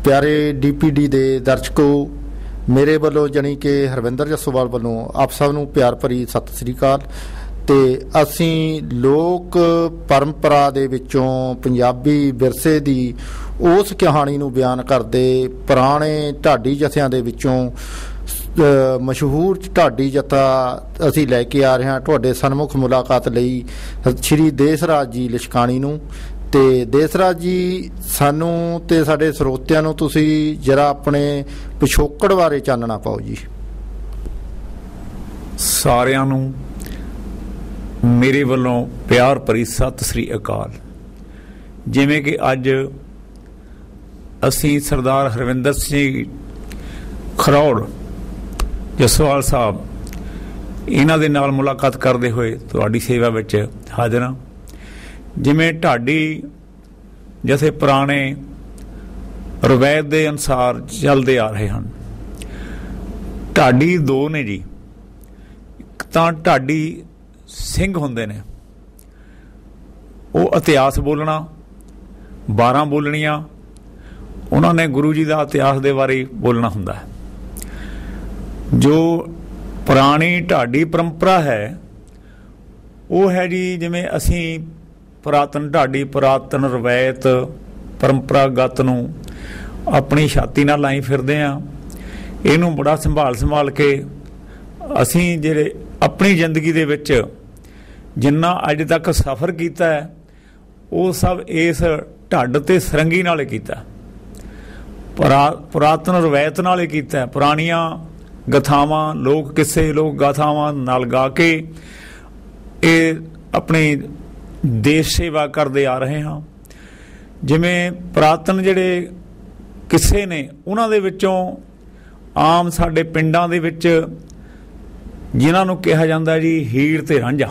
प्यारे DPD ਦੇ ਦਰਸ਼ਕੋ, ਮੇਰੇ ਵੱਲੋਂ ਜਾਣੀ ਕਿ ਹਰਵਿੰਦਰ ਜੱਸੋਵਾਲ ਵੱਲੋਂ ਆਪ ਸਭ ਨੂੰ ਪਿਆਰ ਭਰੀ ਸਤਿ ਸ੍ਰੀ ਅਕਾਲ। ਤੇ ਅਸੀਂ ਲੋਕ ਪਰੰਪਰਾ ਦੇ ਵਿੱਚੋਂ ਪੰਜਾਬੀ ਵਿਰਸੇ ਦੀ ਉਸ ਕਹਾਣੀ ਨੂੰ ਬਿਆਨ ਕਰਦੇ ਪੁਰਾਣੇ ਢਾਡੀ ਜਥਿਆਂ ਦੇ ਵਿੱਚੋਂ ਮਸ਼ਹੂਰ ਢਾਡੀ ਜਥਾ ਅਸੀਂ ਲੈ ਕੇ ਆ ਰਹੇ ਹਾਂ ਤੁਹਾਡੇ ਸਨਮੁਖ ਮੁਲਾਕਾਤ ਲਈ ਸ਼੍ਰੀ ਦੇਸਰਾਜ ਜੀ ਲਿਸ਼ਕਾਣੀ ਨੂੰ। ਤੇ ਦੇਸਰਾਜ ਜੀ, ਸਾਨੂੰ ਤੇ ਸਾਡੇ ਸਰੋਤਿਆਂ ਨੂੰ ਤੁਸੀਂ ਜਰਾ ਆਪਣੇ ਪਿਛੋਕੜ ਬਾਰੇ ਚਾਨਣਾ ਪਾਓ ਜੀ। ਸਾਰਿਆਂ ਨੂੰ ਮੇਰੇ ਵੱਲੋਂ ਪਿਆਰ ਭਰੀ ਸਤਿ ਸ੍ਰੀ ਅਕਾਲ। ਜਿਵੇਂ ਕਿ ਅੱਜ ਅਸੀਂ ਸਰਦਾਰ ਹਰਵਿੰਦਰ ਸਿੰਘ ਖਰੋੜ ਜੱਸੋਵਾਲ ਸਾਹਿਬ ਇਹਨਾਂ ਦੇ ਨਾਲ ਮੁਲਾਕਾਤ ਕਰਦੇ ਹੋਏ ਤੁਹਾਡੀ ਸੇਵਾ ਵਿੱਚ ਹਾਜ਼ਰ ਹਾਂ। ਜਿਵੇਂ ਢਾਡੀ ਜਥੇ ਪੁਰਾਣੇ ਰਵਾਇਤ ਦੇ ਅਨੁਸਾਰ ਚੱਲਦੇ ਆ ਰਹੇ ਹਨ। ਢਾਡੀ ਦੋ ਨੇ ਜੀ, ਇੱਕ ਤਾਂ ਢਾਡੀ ਸਿੰਘ ਹੁੰਦੇ ਨੇ, ਉਹ ਇਤਿਹਾਸ ਬੋਲਣਾ 12 ਬੋਲਣੀਆਂ, ਉਹਨਾਂ ਨੇ ਗੁਰੂ ਜੀ ਦਾ ਇਤਿਹਾਸ ਦੇ ਬਾਰੇ ਬੋਲਣਾ ਹੁੰਦਾ ਹੈ। ਜੋ ਪੁਰਾਣੀ ਢਾਡੀ ਪਰੰਪਰਾ ਹੈ ਉਹ ਹੈ ਜੀ, ਜਿਵੇਂ ਅਸੀਂ ਪੁਰਾਤਨ ਢਾਡੀ ਪੁਰਾਤਨ ਰਵਾਇਤ ਪਰੰਪਰਾਗਤ ਨੂੰ ਆਪਣੀ ਛਾਤੀ ਨਾਲ ਲਾਈ ਫਿਰਦੇ ਹਾਂ। ਇਹਨੂੰ ਬੜਾ ਸੰਭਾਲ ਕੇ ਅਸੀਂ ਜਿਹੜੇ ਆਪਣੀ ਜ਼ਿੰਦਗੀ ਦੇ ਵਿੱਚ ਜਿੰਨਾ ਅੱਜ ਤੱਕ ਸਫ਼ਰ ਕੀਤਾ ਹੈ ਉਹ ਸਭ ਇਸ ਢੱਡ ਤੇ ਸਰੰਗੀ ਨਾਲ ਹੀ ਕੀਤਾ, ਪੁਰਾਤਨ ਰਵਾਇਤ ਨਾਲ ਹੀ ਕੀਤਾ। ਪੁਰਾਣੀਆਂ ਗਥਾਵਾਂ, ਲੋਕ ਕਿੱਸੇ, ਲੋਕ ਗਾਥਾਵਾਂ ਨਾਲ ਗਾ ਕੇ ਇਹ ਆਪਣੀ ਦੇਸ਼ ਸੇਵਾ ਕਰਦੇ ਆ ਰਹੇ ਹਾਂ। ਜਿਵੇਂ ਪੁਰਾਤਨ ਜਿਹੜੇ ਕਿੱਸੇ ਨੇ ਉਹਨਾਂ ਦੇ ਵਿੱਚੋਂ ਆਮ ਸਾਡੇ ਪਿੰਡਾਂ ਦੇ ਵਿੱਚ ਜਿਨ੍ਹਾਂ ਨੂੰ ਕਿਹਾ ਜਾਂਦਾ ਜੀ ਹੀਰ ਤੇ ਰਾਂਝਾ,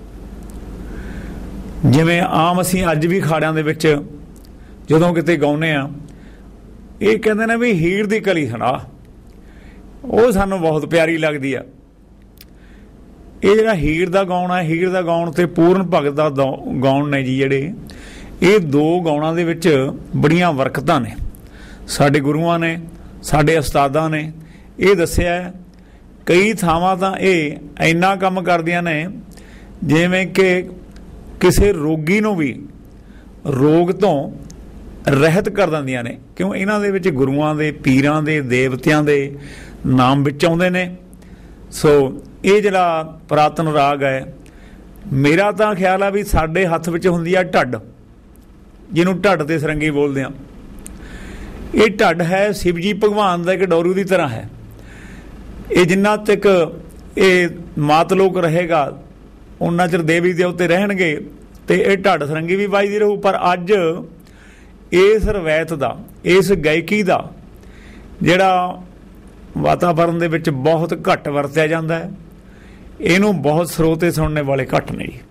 ਜਿਵੇਂ ਆਮ ਅਸੀਂ ਅੱਜ ਵੀ ਖਾੜਿਆਂ ਦੇ ਵਿੱਚ ਜਦੋਂ ਕਿਤੇ ਗਾਉਂਦੇ ਹਾਂ ਇਹ ਕਹਿੰਦੇ ਨੇ ਵੀ ਹੀਰ ਦੀ ਕਲੀ ਸੁਣਾ, ਉਹ ਸਾਨੂੰ ਬਹੁਤ ਪਿਆਰੀ ਲੱਗਦੀ ਆ। ਇਹ ਜਿਹੜਾ ਹੀਰ ਦਾ ਗਾਉਣ ਹੈ, ਹੀਰ ਦਾ ਗਾਉਣ ਤੇ ਪੂਰਨ ਭਗਤ ਦਾ ਗਾਉਣ ਨੇ ਜੀ, ਜਿਹੜੇ ਇਹ ਦੋ ਗਾਉਣਾਂ ਦੇ ਵਿੱਚ ਬੜੀਆਂ ਬਰਕਤਾਂ ਨੇ। ਸਾਡੇ ਗੁਰੂਆਂ ਨੇ, ਸਾਡੇ ਉਸਤਾਦਾਂ ਨੇ ਇਹ ਦੱਸਿਆ। ਕਈ ਥਾਵਾਂ ਤਾਂ ਇਹ ਇੰਨਾ ਕੰਮ ਕਰਦੀਆਂ ਨੇ ਜਿਵੇਂ ਕਿ ਕਿਸੇ ਰੋਗੀ ਨੂੰ ਵੀ ਰੋਗ ਤੋਂ ਰਹਿਤ ਕਰ ਦਿੰਦੀਆਂ ਨੇ, ਕਿਉਂ ਇਹਨਾਂ ਦੇ ਵਿੱਚ ਗੁਰੂਆਂ ਦੇ, ਪੀਰਾਂ ਦੇ, ਦੇਵਤਿਆਂ ਦੇ ਨਾਮ ਵਿੱਚ ਆਉਂਦੇ ਨੇ। ਸੋ ਇਹ ਜਿਹੜਾ ਪੁਰਾਤਨ ਰਾਗ ਹੈ, ਮੇਰਾ ਤਾਂ ਖਿਆਲ ਆ ਵੀ ਸਾਡੇ ਹੱਥ ਵਿੱਚ ਹੁੰਦੀ ਆ ਢੱਡ, ਜਿਹਨੂੰ ਢੱਡ ਤੇ ਸਰੰਗੀ ਬੋਲਦੇ ਆ। ਇਹ ਢੱਡ ਹੈ ਸ਼ਿਵਜੀ ਭਗਵਾਨ ਦਾ ਇੱਕ ਡੋਰੂ ਦੀ ਤਰ੍ਹਾਂ ਹੈ। ਇਹ ਜਿੰਨਾ ਤੱਕ ਇਹ ਮਾਤਲੋਕ ਰਹੇਗਾ ਉਨਾ ਚਿਰ ਦੇਵੀ ਦੇਵਤੇ ਰਹਿਣਗੇ ਤੇ ਇਹ ਢੱਡ ਸਰੰਗੀ ਵੀ ਵੱਜਦੀ ਰਹੂ। ਪਰ ਅੱਜ ਇਸ ਰਵਾਇਤ ਦਾ, ਇਸ ਗਾਇਕੀ ਦਾ ਜਿਹੜਾ ਵਾਤਾਵਰਨ ਦੇ ਵਿੱਚ ਬਹੁਤ ਘੱਟ ਵਰਤਿਆ ਜਾਂਦਾ ਹੈ, ਇਹਨੂੰ ਬਹੁਤ ਸਰੋਤੇ ਸੁਣਨੇ ਵਾਲੇ ਘੱਟ ਨੇ ਜੀ।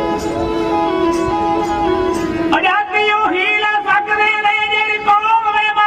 ਆਜ਼ਾਦੀ ਉਹ ਹੀ ਲੈ ਸਕਦੇ ਨੇ ਜਿਹੜੀ ਕੌਮ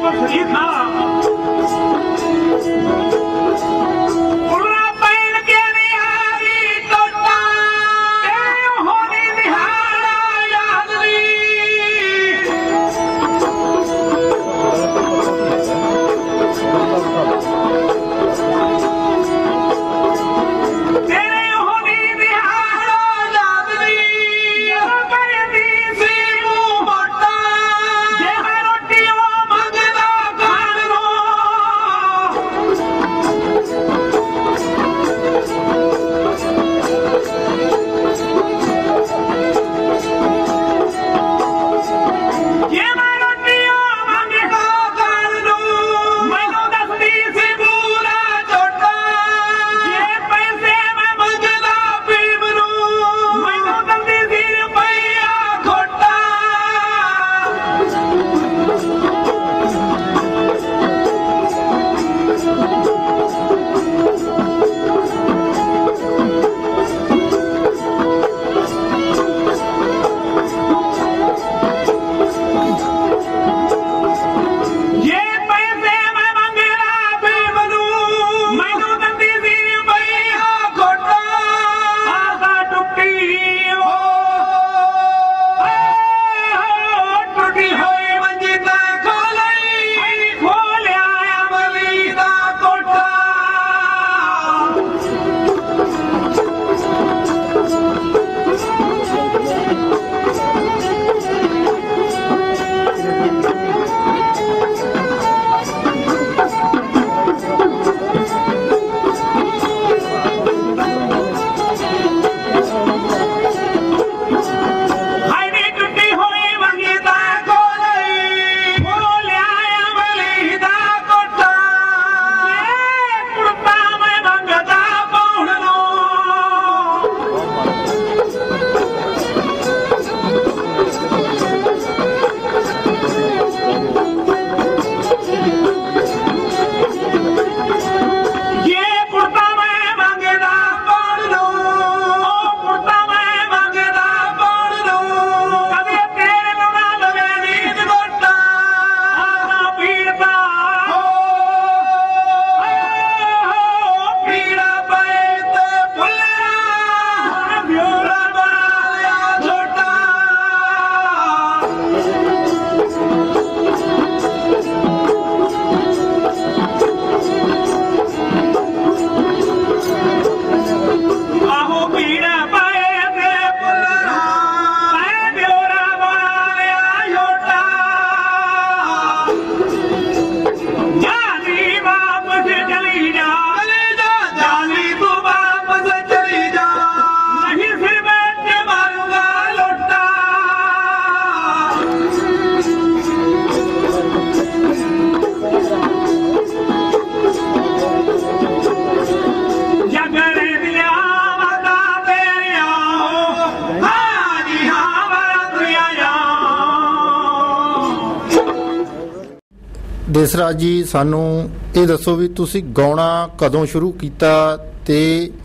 ਦੇਸਰਾਜ ਜੀ ਸਾਨੂੰ ਇਹ ਦੱਸੋ ਵੀ ਤੁਸੀਂ ਗਾਉਣਾ ਕਦੋਂ ਸ਼ੁਰੂ ਕੀਤਾ ਤੇ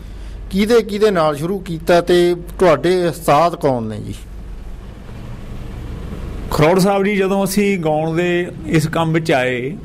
ਕਿਹਦੇ ਨਾਲ ਸ਼ੁਰੂ ਕੀਤਾ ਤੇ ਤੁਹਾਡੇ ਉਸਤਾਦ ਕੌਣ ਨੇ ਜੀ? ਖਰੋੜ ਸਾਹਿਬ ਜੀ, ਜਦੋਂ ਅਸੀਂ ਗਾਉਣ ਦੇ ਇਸ ਕੰਮ ਵਿੱਚ ਆਏ,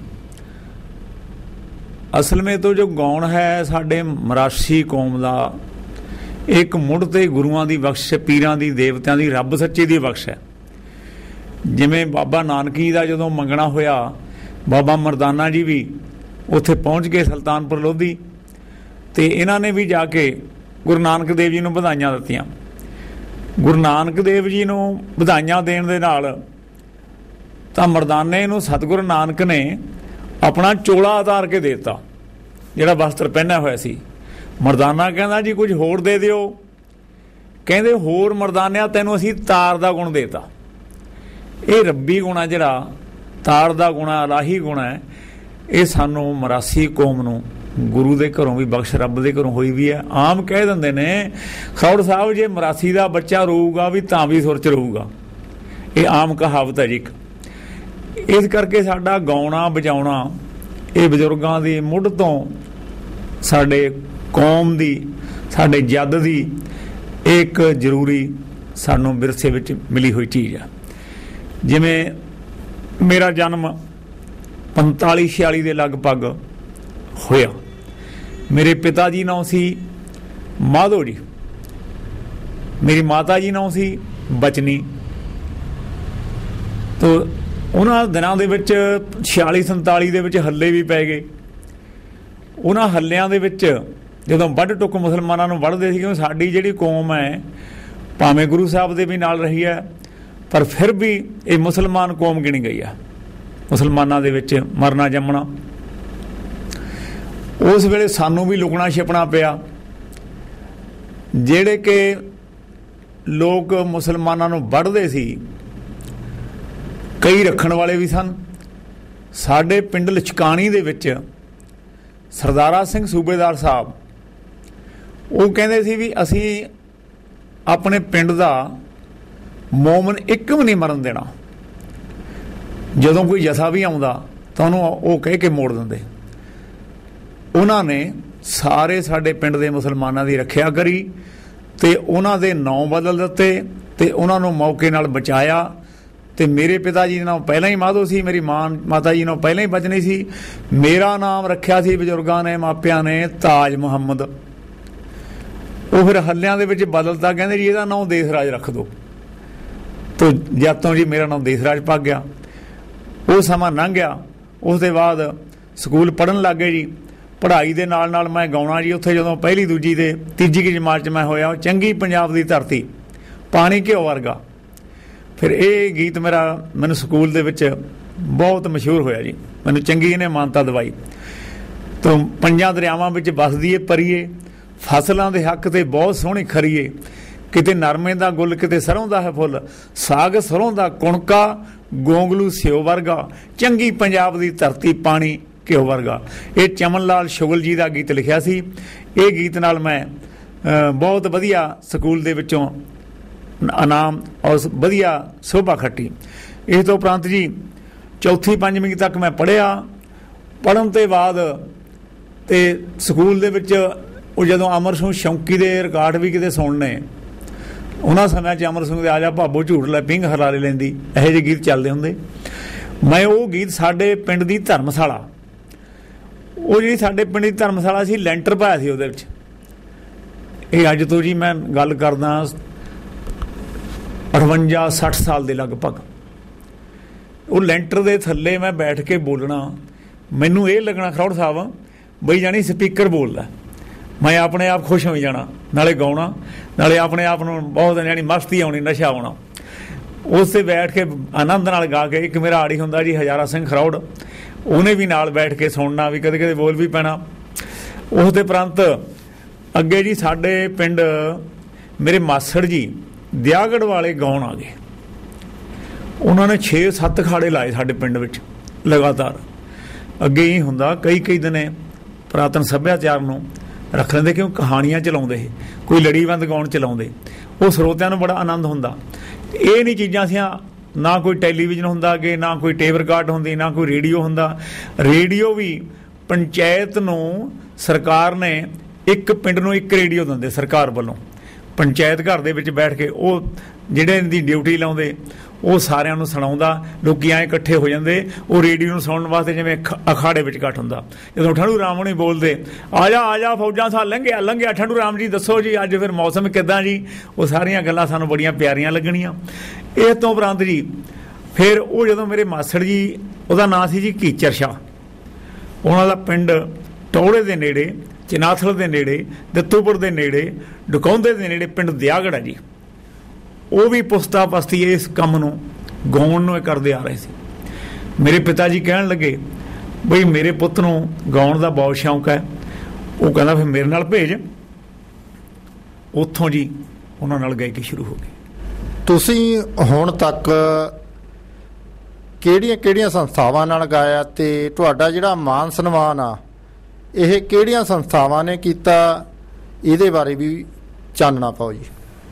ਅਸਲ ਵਿੱਚ ਜੋ ਗਾਉਣ ਹੈ ਸਾਡੇ ਮਰਾਸੀ ਕੌਮ ਦਾ ਇੱਕ ਮੁੱਢ ਤੇ ਗੁਰੂਆਂ ਦੀ ਬਖਸ਼, ਪੀਰਾਂ ਦੀ, ਦੇਵਤਿਆਂ ਦੀ, ਰੱਬ ਸੱਚੇ ਦੀ ਬਖਸ਼ ਹੈ। ਜਿਵੇਂ ਬਾਬਾ ਨਾਨਕੀ ਦਾ ਜਦੋਂ ਮੰਗਣਾ ਹੋਇਆ, ਬਾਬਾ ਮਰਦਾਨਾ ਜੀ ਵੀ ਉੱਥੇ ਪਹੁੰਚ ਗਏ ਸੁਲਤਾਨਪੁਰ ਲੋਧੀ, ਤੇ ਇਹਨਾਂ ਨੇ ਵੀ ਜਾ ਕੇ ਗੁਰੂ ਨਾਨਕ ਦੇਵ ਜੀ ਨੂੰ ਵਧਾਈਆਂ ਦਿੱਤੀਆਂ। ਗੁਰੂ ਨਾਨਕ ਦੇਵ ਜੀ ਨੂੰ ਵਧਾਈਆਂ ਦੇਣ ਦੇ ਨਾਲ ਤਾਂ ਮਰਦਾਨੇ ਨੂੰ ਸਤਿਗੁਰੂ ਨਾਨਕ ਨੇ ਆਪਣਾ ਚੋਲਾ ਉਤਾਰ ਕੇ ਦੇ ਦਿੱਤਾ, ਜਿਹੜਾ ਵਸਤਰ ਪਹਿਨਿਆ ਹੋਇਆ ਸੀ। ਮਰਦਾਨਾ ਕਹਿੰਦਾ ਜੀ ਕੁਝ ਹੋਰ ਦੇ ਦਿਓ। ਕਹਿੰਦੇ ਹੋਰ ਮਰਦਾਨਿਆ, ਤੈਨੂੰ ਅਸੀਂ ਤਾਰ ਦਾ ਗੁਣ ਦੇਤਾ। ਇਹ ਰੱਬੀ ਗੁਣ ਹੈ, ਜਿਹੜਾ ਤਾਰ ਦਾ ਗੁਣਾ, ਇਲਾਹੀ ਗੁਣ ਹੈ, ਇਹ ਸਾਨੂੰ ਮਰਾਸੀ ਕੌਮ ਨੂੰ ਗੁਰੂ ਦੇ ਘਰੋਂ ਵੀ ਬਖਸ਼, ਰੱਬ ਦੇ ਘਰੋਂ ਹੋਈ ਵੀ ਹੈ। ਆਮ ਕਹਿ ਦਿੰਦੇ ਨੇ ਖਰੋੜ ਸਾਹਿਬ, ਜੇ ਮਰਾਸੀ ਦਾ ਬੱਚਾ ਰੋਊਗਾ ਵੀ ਤਾਂ ਵੀ ਸੁਰ 'ਚ ਰਹੂਗਾ। ਇਹ ਆਮ ਕਹਾਵਤ ਹੈ ਜੀ। ਇਸ ਕਰਕੇ ਸਾਡਾ ਗਾਉਣਾ ਵਜਾਉਣਾ ਇਹ ਬਜ਼ੁਰਗਾਂ ਦੀ ਮੁੱਢ ਤੋਂ ਸਾਡੇ ਕੌਮ ਦੀ, ਸਾਡੇ ਜੱਦ ਦੀ ਇੱਕ ਜ਼ਰੂਰੀ ਸਾਨੂੰ ਵਿਰਸੇ ਵਿੱਚ ਮਿਲੀ ਹੋਈ ਚੀਜ਼ ਆ। ਜਿਵੇਂ ਮੇਰਾ ਜਨਮ 45-46 ਦੇ ਲਗਭਗ ਹੋਇਆ। ਮੇਰੇ ਪਿਤਾ ਜੀ ਨਾਮ ਸੀ ਮਾਧੋ ਜੀ, ਮੇਰੀ ਮਾਤਾ ਜੀ ਨਾਮ ਸੀ ਬਚਨੀ। ਤੋ ਉਹਨਾਂ ਦਿਨਾਂ ਦੇ ਵਿੱਚ 46-47 ਦੇ ਵਿੱਚ ਹੱਲੇ ਵੀ ਪੈ ਗਏ। ਉਹਨਾਂ ਹੱਲਿਆਂ ਦੇ ਵਿੱਚ ਜਦੋਂ ਵੱਢ ਟੁੱਕ ਮੁਸਲਮਾਨਾਂ ਨੂੰ ਵੱਢਦੇ ਸੀ, ਕਿਉਂਕਿ ਸਾਡੀ ਜਿਹੜੀ ਕੌਮ ਹੈ ਭਾਵੇਂ ਗੁਰੂ ਸਾਹਿਬ ਦੇ ਵੀ ਨਾਲ ਰਹੀ ਹੈ, ਪਰ ਫਿਰ ਵੀ ਇਹ ਮੁਸਲਮਾਨ ਕੌਮ ਗਿਣੀ ਗਈ ਆ। ਮੁਸਲਮਾਨਾਂ ਦੇ ਵਿੱਚ ਮਰਨਾ ਜੰਮਣਾ। ਉਸ ਵੇਲੇ ਸਾਨੂੰ ਵੀ ਲੁਕਣਾ ਛਿਪਣਾ ਪਿਆ। ਜਿਹੜੇ ਕਿ ਲੋਕ ਮੁਸਲਮਾਨਾਂ ਨੂੰ ਵੱਢਦੇ ਸੀ, ਕਈ ਰੱਖਣ ਵਾਲੇ ਵੀ ਸਨ। ਸਾਡੇ ਪਿੰਡ ਲਚਕਾਣੀ ਦੇ ਵਿੱਚ ਸਰਦਾਰਾ ਸਿੰਘ ਸੂਬੇਦਾਰ ਸਾਹਿਬ ਉਹ ਕਹਿੰਦੇ ਸੀ ਵੀ ਅਸੀਂ ਆਪਣੇ ਪਿੰਡ ਦਾ ਮੋਮਨ ਇੱਕ ਵੀ ਨਹੀਂ ਮਰਨ ਦੇਣਾ। ਜਦੋਂ ਕੋਈ ਜਥਾ ਵੀ ਆਉਂਦਾ ਤਾਂ ਉਹਨੂੰ ਉਹ ਕਹਿ ਕੇ ਮੋੜ ਦਿੰਦੇ। ਉਹਨਾਂ ਨੇ ਸਾਰੇ ਸਾਡੇ ਪਿੰਡ ਦੇ ਮੁਸਲਮਾਨਾਂ ਦੀ ਰੱਖਿਆ ਕਰੀ ਤੇ ਉਹਨਾਂ ਦੇ ਨਾਂ ਬਦਲ ਦਿੱਤੇ ਤੇ ਉਹਨਾਂ ਨੂੰ ਮੌਕੇ ਨਾਲ ਬਚਾਇਆ। ਤੇ ਮੇਰੇ ਪਿਤਾ ਜੀ ਨਾਲ ਪਹਿਲਾਂ ਹੀ ਮਾਧੋ ਸੀ, ਮੇਰੀ ਮਾਤਾ ਜੀ ਨਾਲ ਪਹਿਲਾਂ ਹੀ ਬਚਨੀ ਸੀ। ਮੇਰਾ ਨਾਮ ਰੱਖਿਆ ਸੀ ਬਜ਼ੁਰਗਾਂ ਨੇ, ਮਾਪਿਆਂ ਨੇ, ਤਾਜ ਮੁਹੰਮਦ। ਉਹ ਫਿਰ ਹੱਲਿਆਂ ਦੇ ਵਿੱਚ ਬਦਲਤਾ, ਕਹਿੰਦੇ ਜੀ ਇਹਦਾ ਨਾਮ ਦੇਸਰਾਜ ਰੱਖ ਦਿਓ। ਤੋ ਜਦ ਤੋਂ ਜੀ ਮੇਰਾ ਨਾਮ ਦੇਸਰਾਜ ਪੱਕ ਗਿਆ। ਉਹ ਸਮਾਂ ਲੰਘ ਗਿਆ। ਉਸ ਦੇ ਬਾਅਦ ਸਕੂਲ ਪੜ੍ਹਨ ਲੱਗ ਗਏ ਜੀ। ਪੜ੍ਹਾਈ ਦੇ ਨਾਲ ਨਾਲ ਮੈਂ ਗਾਉਣਾ ਜੀ। ਉੱਥੇ ਜਦੋਂ ਪਹਿਲੀ ਦੂਜੀ ਤੇ ਤੀਜੀ ਕੀ ਜਮਾਤ 'ਚ ਮੈਂ ਹੋਇਆ, ਚੰਗੀ ਪੰਜਾਬ ਦੀ ਧਰਤੀ ਪਾਣੀ ਘਿਓ ਵਰਗਾ। ਫਿਰ ਇਹ ਗੀਤ ਮੈਨੂੰ ਸਕੂਲ ਦੇ ਵਿੱਚ ਬਹੁਤ ਮਸ਼ਹੂਰ ਹੋਇਆ ਜੀ। ਮੈਨੂੰ ਚੰਗੀ ਇਹਨੇ ਮਾਨਤਾ ਦਵਾਈ। ਤੋਂ ਪੰਜਾਂ ਦਰਿਆਵਾਂ ਵਿੱਚ ਵਸਦੀ ਏ ਪਰੀਏ, ਫਸਲਾਂ ਦੇ ਹੱਕ ਤੇ ਬਹੁਤ ਸੋਹਣੀ ਖਰੀਏ। ਕਿਤੇ ਨਰਮੇ ਦਾ ਗੁੱਲ, ਕਿਤੇ ਸਰੋਂ ਦਾ ਹੈ ਫੁੱਲ, ਸਾਗ ਸਰੋਂ ਦਾ ਕੁਣਕਾ, ਗੋਂਗਲੂ ਸਿਓ ਵਰਗਾ, ਚੰਗੀ ਪੰਜਾਬ ਦੀ ਧਰਤੀ ਪਾਣੀ ਘਿਓ ਵਰਗਾ। ਇਹ ਚਮਨ ਲਾਲ ਸ਼ੁਗਲ ਜੀ ਦਾ ਗੀਤ ਲਿਖਿਆ ਸੀ। ਇਹ ਗੀਤ ਨਾਲ ਮੈਂ ਬਹੁਤ ਵਧੀਆ ਸਕੂਲ ਦੇ ਵਿੱਚੋਂ ਇਨਾਮ ਔਰ ਵਧੀਆ ਸ਼ੋਭਾ ਖੱਟੀ। ਇਸ ਤੋਂ ਉਪਰੰਤ ਜੀ 4ਵੀਂ-5ਵੀਂ ਤੱਕ ਮੈਂ ਪੜ੍ਹਿਆ। ਪੜ੍ਹਨ ਤੋਂ ਬਾਅਦ ਤੇ ਸਕੂਲ ਦੇ ਵਿੱਚ ਉਹ ਜਦੋਂ ਅਮਰ ਸਿੰਘ ਸ਼ੌਂਕੀ ਦੇ ਰਿਕਾਰਡ ਵੀ ਕਿਤੇ ਸੁਣਨੇ, ਉਹਨਾਂ ਸਮਿਆਂ 'ਚ ਅਮਰ ਸਿੰਘ ਦੇ ਆ ਜਾ ਭਾਬੋ ਝੂਠ ਲੈ ਪਿੰਗ ਹਰਾਰੇ ਲੈਂਦੀ, ਇਹੋ ਜਿਹੇ ਗੀਤ ਚੱਲਦੇ ਹੁੰਦੇ। ਮੈਂ ਉਹ ਗੀਤ ਸਾਡੇ ਪਿੰਡ ਦੀ ਧਰਮਸ਼ਾਲਾ, ਉਹ ਜਿਹੜੀ ਸਾਡੇ ਪਿੰਡ ਦੀ ਧਰਮਸ਼ਾਲਾ ਸੀ, ਲੈਂਟਰ ਪਾਇਆ ਸੀ ਉਹਦੇ ਵਿੱਚ। ਇਹ ਅੱਜ ਤੋਂ ਜੀ ਮੈਂ ਗੱਲ ਕਰਦਾ 58-60 ਸਾਲ ਦੇ ਲਗਭਗ। ਉਹ ਲੈਂਟਰ ਦੇ ਥੱਲੇ ਮੈਂ ਬੈਠ ਕੇ ਬੋਲਣਾ, ਮੈਨੂੰ ਇਹ ਲੱਗਣਾ ਖਰੋੜ ਸਾਹਿਬ ਬਈ ਜਾਣੀ ਸਪੀਕਰ ਬੋਲਦਾ। ਮੈਂ ਆਪਣੇ ਆਪ ਖੁਸ਼ ਹੋਈ ਜਾਣਾ, ਨਾਲੇ ਗਾਉਣਾ, ਨਾਲੇ ਆਪਣੇ ਆਪ ਨੂੰ ਬਹੁਤ ਜਾਣੀ ਮਸਤੀ ਆਉਣੀ, ਨਸ਼ਾ ਆਉਣਾ। ਉਸ 'ਤੇ ਬੈਠ ਕੇ ਆਨੰਦ ਨਾਲ ਗਾ ਕੇ। ਇੱਕ ਮੇਰਾ ਆੜੀ ਹੁੰਦਾ ਜੀ ਹਜ਼ਾਰਾ ਸਿੰਘ ਖਰੋੜ, ਉਹਨੇ ਵੀ ਨਾਲ ਬੈਠ ਕੇ ਸੁਣਨਾ, ਵੀ ਕਦੇ ਕਦੇ ਬੋਲ ਵੀ ਪੈਣਾ। ਉਸ ਦੇ ਉਪਰੰਤ ਅੱਗੇ ਜੀ ਸਾਡੇ ਪਿੰਡ ਮੇਰੇ ਮਾਸੜ ਜੀ ਦਿਆਗੜ ਵਾਲੇ ਗਾਉਣ ਆ ਗਏ। ਉਹਨਾਂ ਨੇ 6-7 ਅਖਾੜੇ ਲਾਏ ਸਾਡੇ ਪਿੰਡ ਵਿੱਚ ਲਗਾਤਾਰ। ਅੱਗੇ ਹੀ ਹੁੰਦਾ ਕਈ ਦਿਨੇ ਪੁਰਾਤਨ ਸੱਭਿਆਚਾਰ ਨੂੰ ਰੱਖ ਲੈਂਦੇ, ਕਿਉਂ ਕਹਾਣੀਆਂ ਚਲਾਉਂਦੇ, ਕੋਈ ਲੜੀਬੰਦ ਗਾਉਣ ਚਲਾਉਂਦੇ। ਉਹ ਸਰੋਤਿਆਂ ਨੂੰ ਬੜਾ ਆਨੰਦ ਹੁੰਦਾ। ਇਹ ਨਹੀਂ ਚੀਜ਼ਾਂ ਸੀ, ਨਾ ਕੋਈ ਟੈਲੀਵਿਜ਼ਨ ਹੁੰਦਾ ਅੱਗੇ, ਨਾ ਕੋਈ ਟੇਪ ਰਿਕਾਰਡ ਹੁੰਦੀ, ਨਾ ਕੋਈ ਰੇਡੀਓ ਹੁੰਦਾ। ਰੇਡੀਓ ਵੀ ਪੰਚਾਇਤ ਨੂੰ ਸਰਕਾਰ ਨੇ ਇੱਕ ਪਿੰਡ ਨੂੰ ਇੱਕ ਰੇਡੀਓ ਦਿੰਦੇ ਸਰਕਾਰ ਵੱਲੋਂ। ਪੰਚਾਇਤ ਘਰ ਦੇ ਵਿੱਚ ਬੈਠ ਕੇ ਉਹ ਜਿਹੜੇ ਦੀ ਡਿਊਟੀ ਲਾਉਂਦੇ, ਉਹ ਸਾਰਿਆਂ ਨੂੰ ਸੁਣਾਉਂਦਾ। ਲੋਕੀ ਐਂ ਇਕੱਠੇ ਹੋ ਜਾਂਦੇ ਉਹ ਰੇਡੀਓ ਨੂੰ ਸੁਣਨ ਵਾਸਤੇ, ਜਿਵੇਂ ਅਖਾੜੇ ਵਿੱਚ ਇਕੱਠ ਹੁੰਦਾ। ਜਦੋਂ ਠੰਡੂ ਰਾਮ ਹੋਣੀ ਬੋਲਦੇ, ਆ ਜਾ ਫੌਜਾਂ ਸਾਲ ਲੰਘਿਆ ਠੰਡੂ ਰਾਮ ਜੀ, ਦੱਸੋ ਜੀ ਅੱਜ ਫਿਰ ਮੌਸਮ ਕਿੱਦਾਂ ਜੀ। ਉਹ ਸਾਰੀਆਂ ਗੱਲਾਂ ਸਾਨੂੰ ਬੜੀਆਂ ਪਿਆਰੀਆਂ ਲੱਗਣੀਆਂ। ਇਸ ਤੋਂ ਉਪਰੰਤ ਜੀ ਫਿਰ ਉਹ ਜਦੋਂ ਮੇਰੇ ਮਾਸੜ ਜੀ, ਉਹਦਾ ਨਾਂ ਸੀ ਜੀ ਕੀਚਰ ਸ਼ਾਹ, ਉਹਨਾਂ ਦਾ ਪਿੰਡ ਟੌੜੇ ਦੇ ਨੇੜੇ, ਚਨਾਥਲ ਦੇ ਨੇੜੇ, ਦੱਤੂਪੁਰ ਦੇ ਨੇੜੇ, ਡਕੌਂਦੇ ਦੇ ਨੇੜੇ ਪਿੰਡ ਦਿਆਗੜ ਹੈ ਜੀ। ਉਹ ਵੀ ਪੁਸਤਾ ਪਸਤੀ ਇਸ ਕੰਮ ਨੂੰ ਗਾਉਣ ਨੂੰ ਕਰਦੇ ਆ ਰਹੇ ਸੀ। ਮੇਰੇ ਪਿਤਾ ਜੀ ਕਹਿਣ ਲੱਗੇ ਬਈ ਮੇਰੇ ਪੁੱਤ ਨੂੰ ਗਾਉਣ ਦਾ ਬਹੁਤ ਸ਼ੌਂਕ ਹੈ। ਉਹ ਕਹਿੰਦਾ ਫਿਰ ਮੇਰੇ ਨਾਲ ਭੇਜ। ਉੱਥੋਂ ਜੀ ਉਹਨਾਂ ਨਾਲ ਗਾਇਕੀ ਸ਼ੁਰੂ ਹੋ ਗਈ। ਤੁਸੀਂ ਹੁਣ ਤੱਕ ਕਿਹੜੀਆਂ ਸੰਸਥਾਵਾਂ ਨਾਲ ਗਾਇਆ ਤੇ ਤੁਹਾਡਾ ਜਿਹੜਾ ਮਾਨ ਸਨਮਾਨ ਆ ਇਹ ਕਿਹੜੀਆਂ ਸੰਸਥਾਵਾਂ ਨੇ ਕੀਤਾ, ਇਹਦੇ ਬਾਰੇ ਵੀ ਚਾਨਣਾ ਪਾਓ ਜੀ।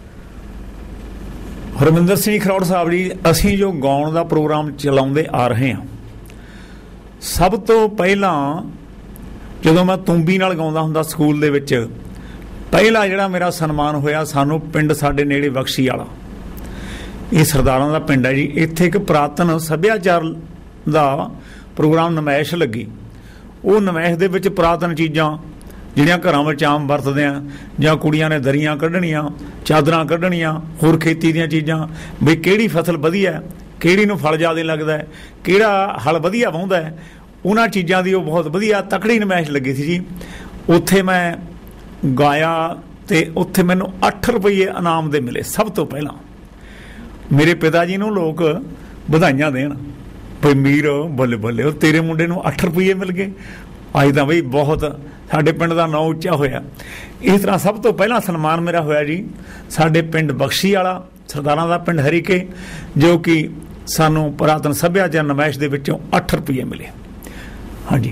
ਹਰਮਿੰਦਰ ਸਿੰਘ ਖਰੋੜ ਸਾਹਿਬ ਜੀ, ਅਸੀਂ ਜੋ ਗਾਉਣ ਦਾ ਪ੍ਰੋਗਰਾਮ ਚਲਾਉਂਦੇ ਆ ਰਹੇ ਹਾਂ, ਸਭ ਤੋਂ ਪਹਿਲਾਂ ਜਦੋਂ ਮੈਂ ਤੁੰਬੀ ਨਾਲ ਗਾਉਂਦਾ ਹੁੰਦਾ ਸਕੂਲ ਦੇ ਵਿੱਚ, ਪਹਿਲਾ ਜਿਹੜਾ ਮੇਰਾ ਸਨਮਾਨ ਹੋਇਆ, ਸਾਨੂੰ ਪਿੰਡ ਸਾਡੇ ਨੇੜੇ ਬਖਸ਼ੀ ਵਾਲਾ, ਇਹ ਸਰਦਾਰਾਂ ਦਾ ਪਿੰਡ ਹੈ ਜੀ। ਇੱਥੇ ਇੱਕ ਪੁਰਾਤਨ ਸੱਭਿਆਚਾਰ ਦਾ प्रोग्राम नमैश लगी। वो नमैश दे विच पुरातन चीज़ां ਜਿਹੜੀਆਂ ਘਰਾਂ ਵਿੱਚ ਆਮ ਵਰਤਦੇ ਆ, ਜਾਂ ਕੁੜੀਆਂ ਨੇ ਦਰੀਆਂ ਕੱਢਣੀਆਂ, ਚਾਦਰਾਂ ਕੱਢਣੀਆਂ, ਹੋਰ ਖੇਤੀ ਦੀਆਂ ਚੀਜ਼ਾਂ, ਵੀ ਕਿਹੜੀ ਫਸਲ ਵਧੀਆ, ਕਿਹੜੀ ਨੂੰ ਫਲ ਜ਼ਿਆਦਾ ਲੱਗਦਾ, ਕਿਹੜਾ ਹਲ ਵਧੀਆ ਵਾਹੁੰਦਾ, ਉਹਨਾਂ ਚੀਜ਼ਾਂ ਦੀ ਉਹ ਬਹੁਤ ਵਧੀਆ ਤਕੜੀ ਨਮਾਇਸ਼ ਲੱਗੀ ਸੀ ਜੀ। ਉੱਥੇ ਮੈਂ ਗਾਇਆ ਅਤੇ ਉੱਥੇ ਮੈਨੂੰ 8 ਰੁਪਈਏ ਇਨਾਮ ਦੇ ਮਿਲੇ। ਸਭ ਤੋਂ ਪਹਿਲਾਂ ਮੇਰੇ ਪਿਤਾ ਜੀ ਨੂੰ ਲੋਕ ਵਧਾਈਆਂ ਦੇਣ, ਬਈ ਮੀਰ ਬੱਲੇ ਬੱਲੇ ਉਹ ਤੇਰੇ ਮੁੰਡੇ ਨੂੰ 8 ਰੁਪਈਏ ਮਿਲ ਗਏ। ਅੱਜ ਤਾਂ ਬਈ ਬਹੁਤ ਸਾਡੇ ਪਿੰਡ ਦਾ ਨਾਂ ਉੱਚਾ ਹੋਇਆ। ਇਸ ਤਰ੍ਹਾਂ ਸਭ ਤੋਂ ਪਹਿਲਾਂ ਸਨਮਾਨ ਮੇਰਾ ਹੋਇਆ ਜੀ ਸਾਡੇ ਪਿੰਡ ਬਖਸ਼ੀ ਵਾਲਾ, ਸਰਦਾਰਾਂ ਦਾ ਪਿੰਡ ਹਰੀਕੇ, ਜੋ ਕਿ ਸਾਨੂੰ ਪੁਰਾਤਨ ਸੱਭਿਆਚਾਰ ਨਮਾਇਸ਼ ਦੇ ਵਿੱਚੋਂ 8 ਰੁਪਈਏ ਮਿਲੇ। ਹਾਂਜੀ,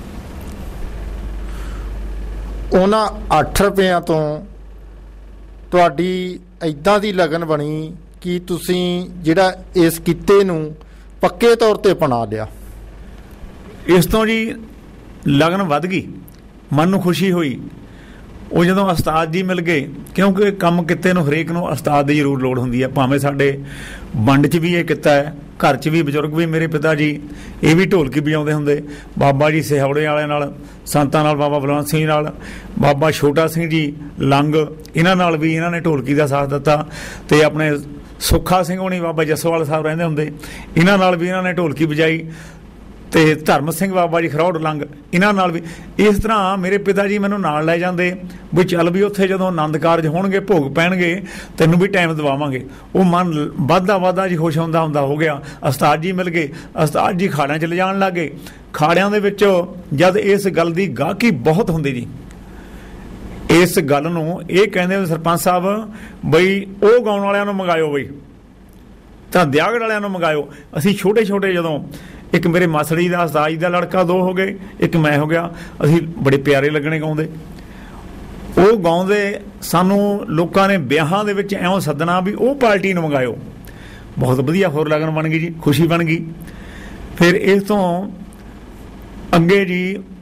ਉਹਨਾਂ 8 ਰੁਪਇਆਂ ਤੋਂ ਤੁਹਾਡੀ ਇੱਦਾਂ ਦੀ ਲਗਨ ਬਣੀ ਕਿ ਤੁਸੀਂ ਜਿਹੜਾ ਇਸ ਕਿੱਤੇ ਨੂੰ ਪੱਕੇ ਤੌਰ 'ਤੇ ਅਪਣਾ ਲਿਆ। ਇਸ ਤੋਂ ਜੀ ਲਗਨ ਵੱਧ ਗਈ, ਮਨ ਨੂੰ ਖੁਸ਼ੀ ਹੋਈ। ਉਹ ਜਦੋਂ ਉਸਤਾਦ ਜੀ ਮਿਲ ਗਏ, ਕਿਉਂਕਿ ਕੰਮ ਕਿੱਤੇ ਨੂੰ ਹਰੇਕ ਨੂੰ ਉਸਤਾਦ ਦੀ ਜ਼ਰੂਰ ਲੋੜ ਹੁੰਦੀ ਹੈ। ਭਾਵੇਂ ਸਾਡੇ ਵੰਡ 'ਚ ਵੀ ਇਹ ਕਿੱਤਾ ਹੈ, ਘਰ 'ਚ ਵੀ ਬਜ਼ੁਰਗ ਵੀ, ਮੇਰੇ ਪਿਤਾ ਜੀ ਇਹ ਵੀ ਢੋਲਕੀ ਵਜਾਉਂਦੇ ਹੁੰਦੇ, ਬਾਬਾ ਜੀ ਸਿਹੌੜੇ ਵਾਲਿਆਂ ਨਾਲ, ਸੰਤਾਂ ਨਾਲ, ਬਾਬਾ ਬਲਵੰਤ ਸਿੰਘ ਨਾਲ, ਬਾਬਾ ਛੋਟਾ ਸਿੰਘ ਜੀ ਲੰਗ, ਇਹਨਾਂ ਨਾਲ ਵੀ ਇਹਨਾਂ ਨੇ ਢੋਲਕੀ ਦਾ ਸਾਥ ਦਿੱਤਾ। ਅਤੇ ਆਪਣੇ ਸੁੱਖਾ ਸਿੰਘ ਹੋਣੀ, ਬਾਬਾ ਜੱਸੋਵਾਲ ਸਾਹਿਬ ਰਹਿੰਦੇ ਹੁੰਦੇ, ਇਹਨਾਂ ਨਾਲ ਵੀ ਇਹਨਾਂ ਨੇ ਢੋਲਕੀ ਵਜਾਈ। ਅਤੇ ਧਰਮ ਸਿੰਘ ਬਾਬਾ ਜੀ ਖਰੋੜ ਲੰਗ, ਇਹਨਾਂ ਨਾਲ ਵੀ। ਇਸ ਤਰ੍ਹਾਂ ਮੇਰੇ ਪਿਤਾ ਜੀ ਮੈਨੂੰ ਨਾਲ ਲੈ ਜਾਂਦੇ, ਵੀ ਚੱਲ ਵੀ ਉੱਥੇ ਜਦੋਂ ਆਨੰਦ ਕਾਰਜ ਹੋਣਗੇ, ਭੋਗ ਪੈਣਗੇ, ਤੈਨੂੰ ਵੀ ਟਾਈਮ ਦਵਾਵਾਂਗੇ। ਉਹ ਮਨ ਵੱਧਦਾ ਜੀ ਖੁਸ਼ ਹੁੰਦਾ ਹੋ ਗਿਆ। ਉਸਤਾਦ ਜੀ ਮਿਲ ਗਏ, ਉਸਤਾਦ ਜੀ ਖਾੜਿਆਂ 'ਚ ਲਿਜਾਣ ਲੱਗ ਗਏ। ਖਾੜਿਆਂ ਦੇ ਵਿੱਚ ਜਦ ਇਸ ਗੱਲ ਦੀ ਗਾਹਕੀ ਬਹੁਤ ਹੁੰਦੀ ਜੀ, ਇਸ ਗੱਲ ਨੂੰ ਇਹ ਕਹਿੰਦੇ ਸਰਪੰਚ ਸਾਹਿਬ ਬਈ ਉਹ ਗਾਉਣ ਵਾਲਿਆਂ ਨੂੰ ਮੰਗਾਇਓ, ਬਈ ਤਾਂ ਦਿਆਗੜ ਵਾਲਿਆਂ ਨੂੰ ਮੰਗਾਇਓ। ਅਸੀਂ ਛੋਟੇ ਛੋਟੇ ਜਦੋਂ, ਇੱਕ ਮੇਰੇ ਮਾਸੜੀ ਦਾ ਉਸਤਾਦ ਜੀ ਦਾ ਲੜਕਾ 2 ਹੋ ਗਏ, ਇੱਕ ਮੈਂ ਹੋ ਗਿਆ, ਅਸੀਂ ਬੜੇ ਪਿਆਰੇ ਲੱਗਣੇ ਗਾਉਂਦੇ। ਉਹ ਗਾਉਂਦੇ ਸਾਨੂੰ ਲੋਕਾਂ ਨੇ ਵਿਆਹਾਂ ਦੇ ਵਿੱਚ ਐਉਂ ਸੱਦਣਾ ਵੀ ਉਹ ਪਾਰਟੀ ਨੂੰ ਮੰਗਾਇਓ। ਬਹੁਤ ਵਧੀਆ ਹੋਰ ਲਗਨ ਬਣ ਗਈ ਜੀ, ਖੁਸ਼ੀ ਬਣ ਗਈ। ਫਿਰ ਇਸ ਤੋਂ ਅੱਗੇ ਜੀ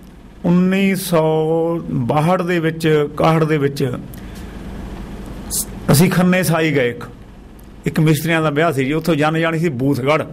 1962 ਦੇ ਵਿੱਚ, 61 ਦੇ ਵਿੱਚ ਅਸੀਂ ਖੰਨੇ ਸਾਈ ਗਏ। ਇੱਕ ਮਿਸਤਰੀਆਂ ਦਾ ਵਿਆਹ ਸੀ ਜੀ, ਉੱਥੋਂ ਜਾਣੀ ਸੀ ਬੂਥਗੜ੍ਹ।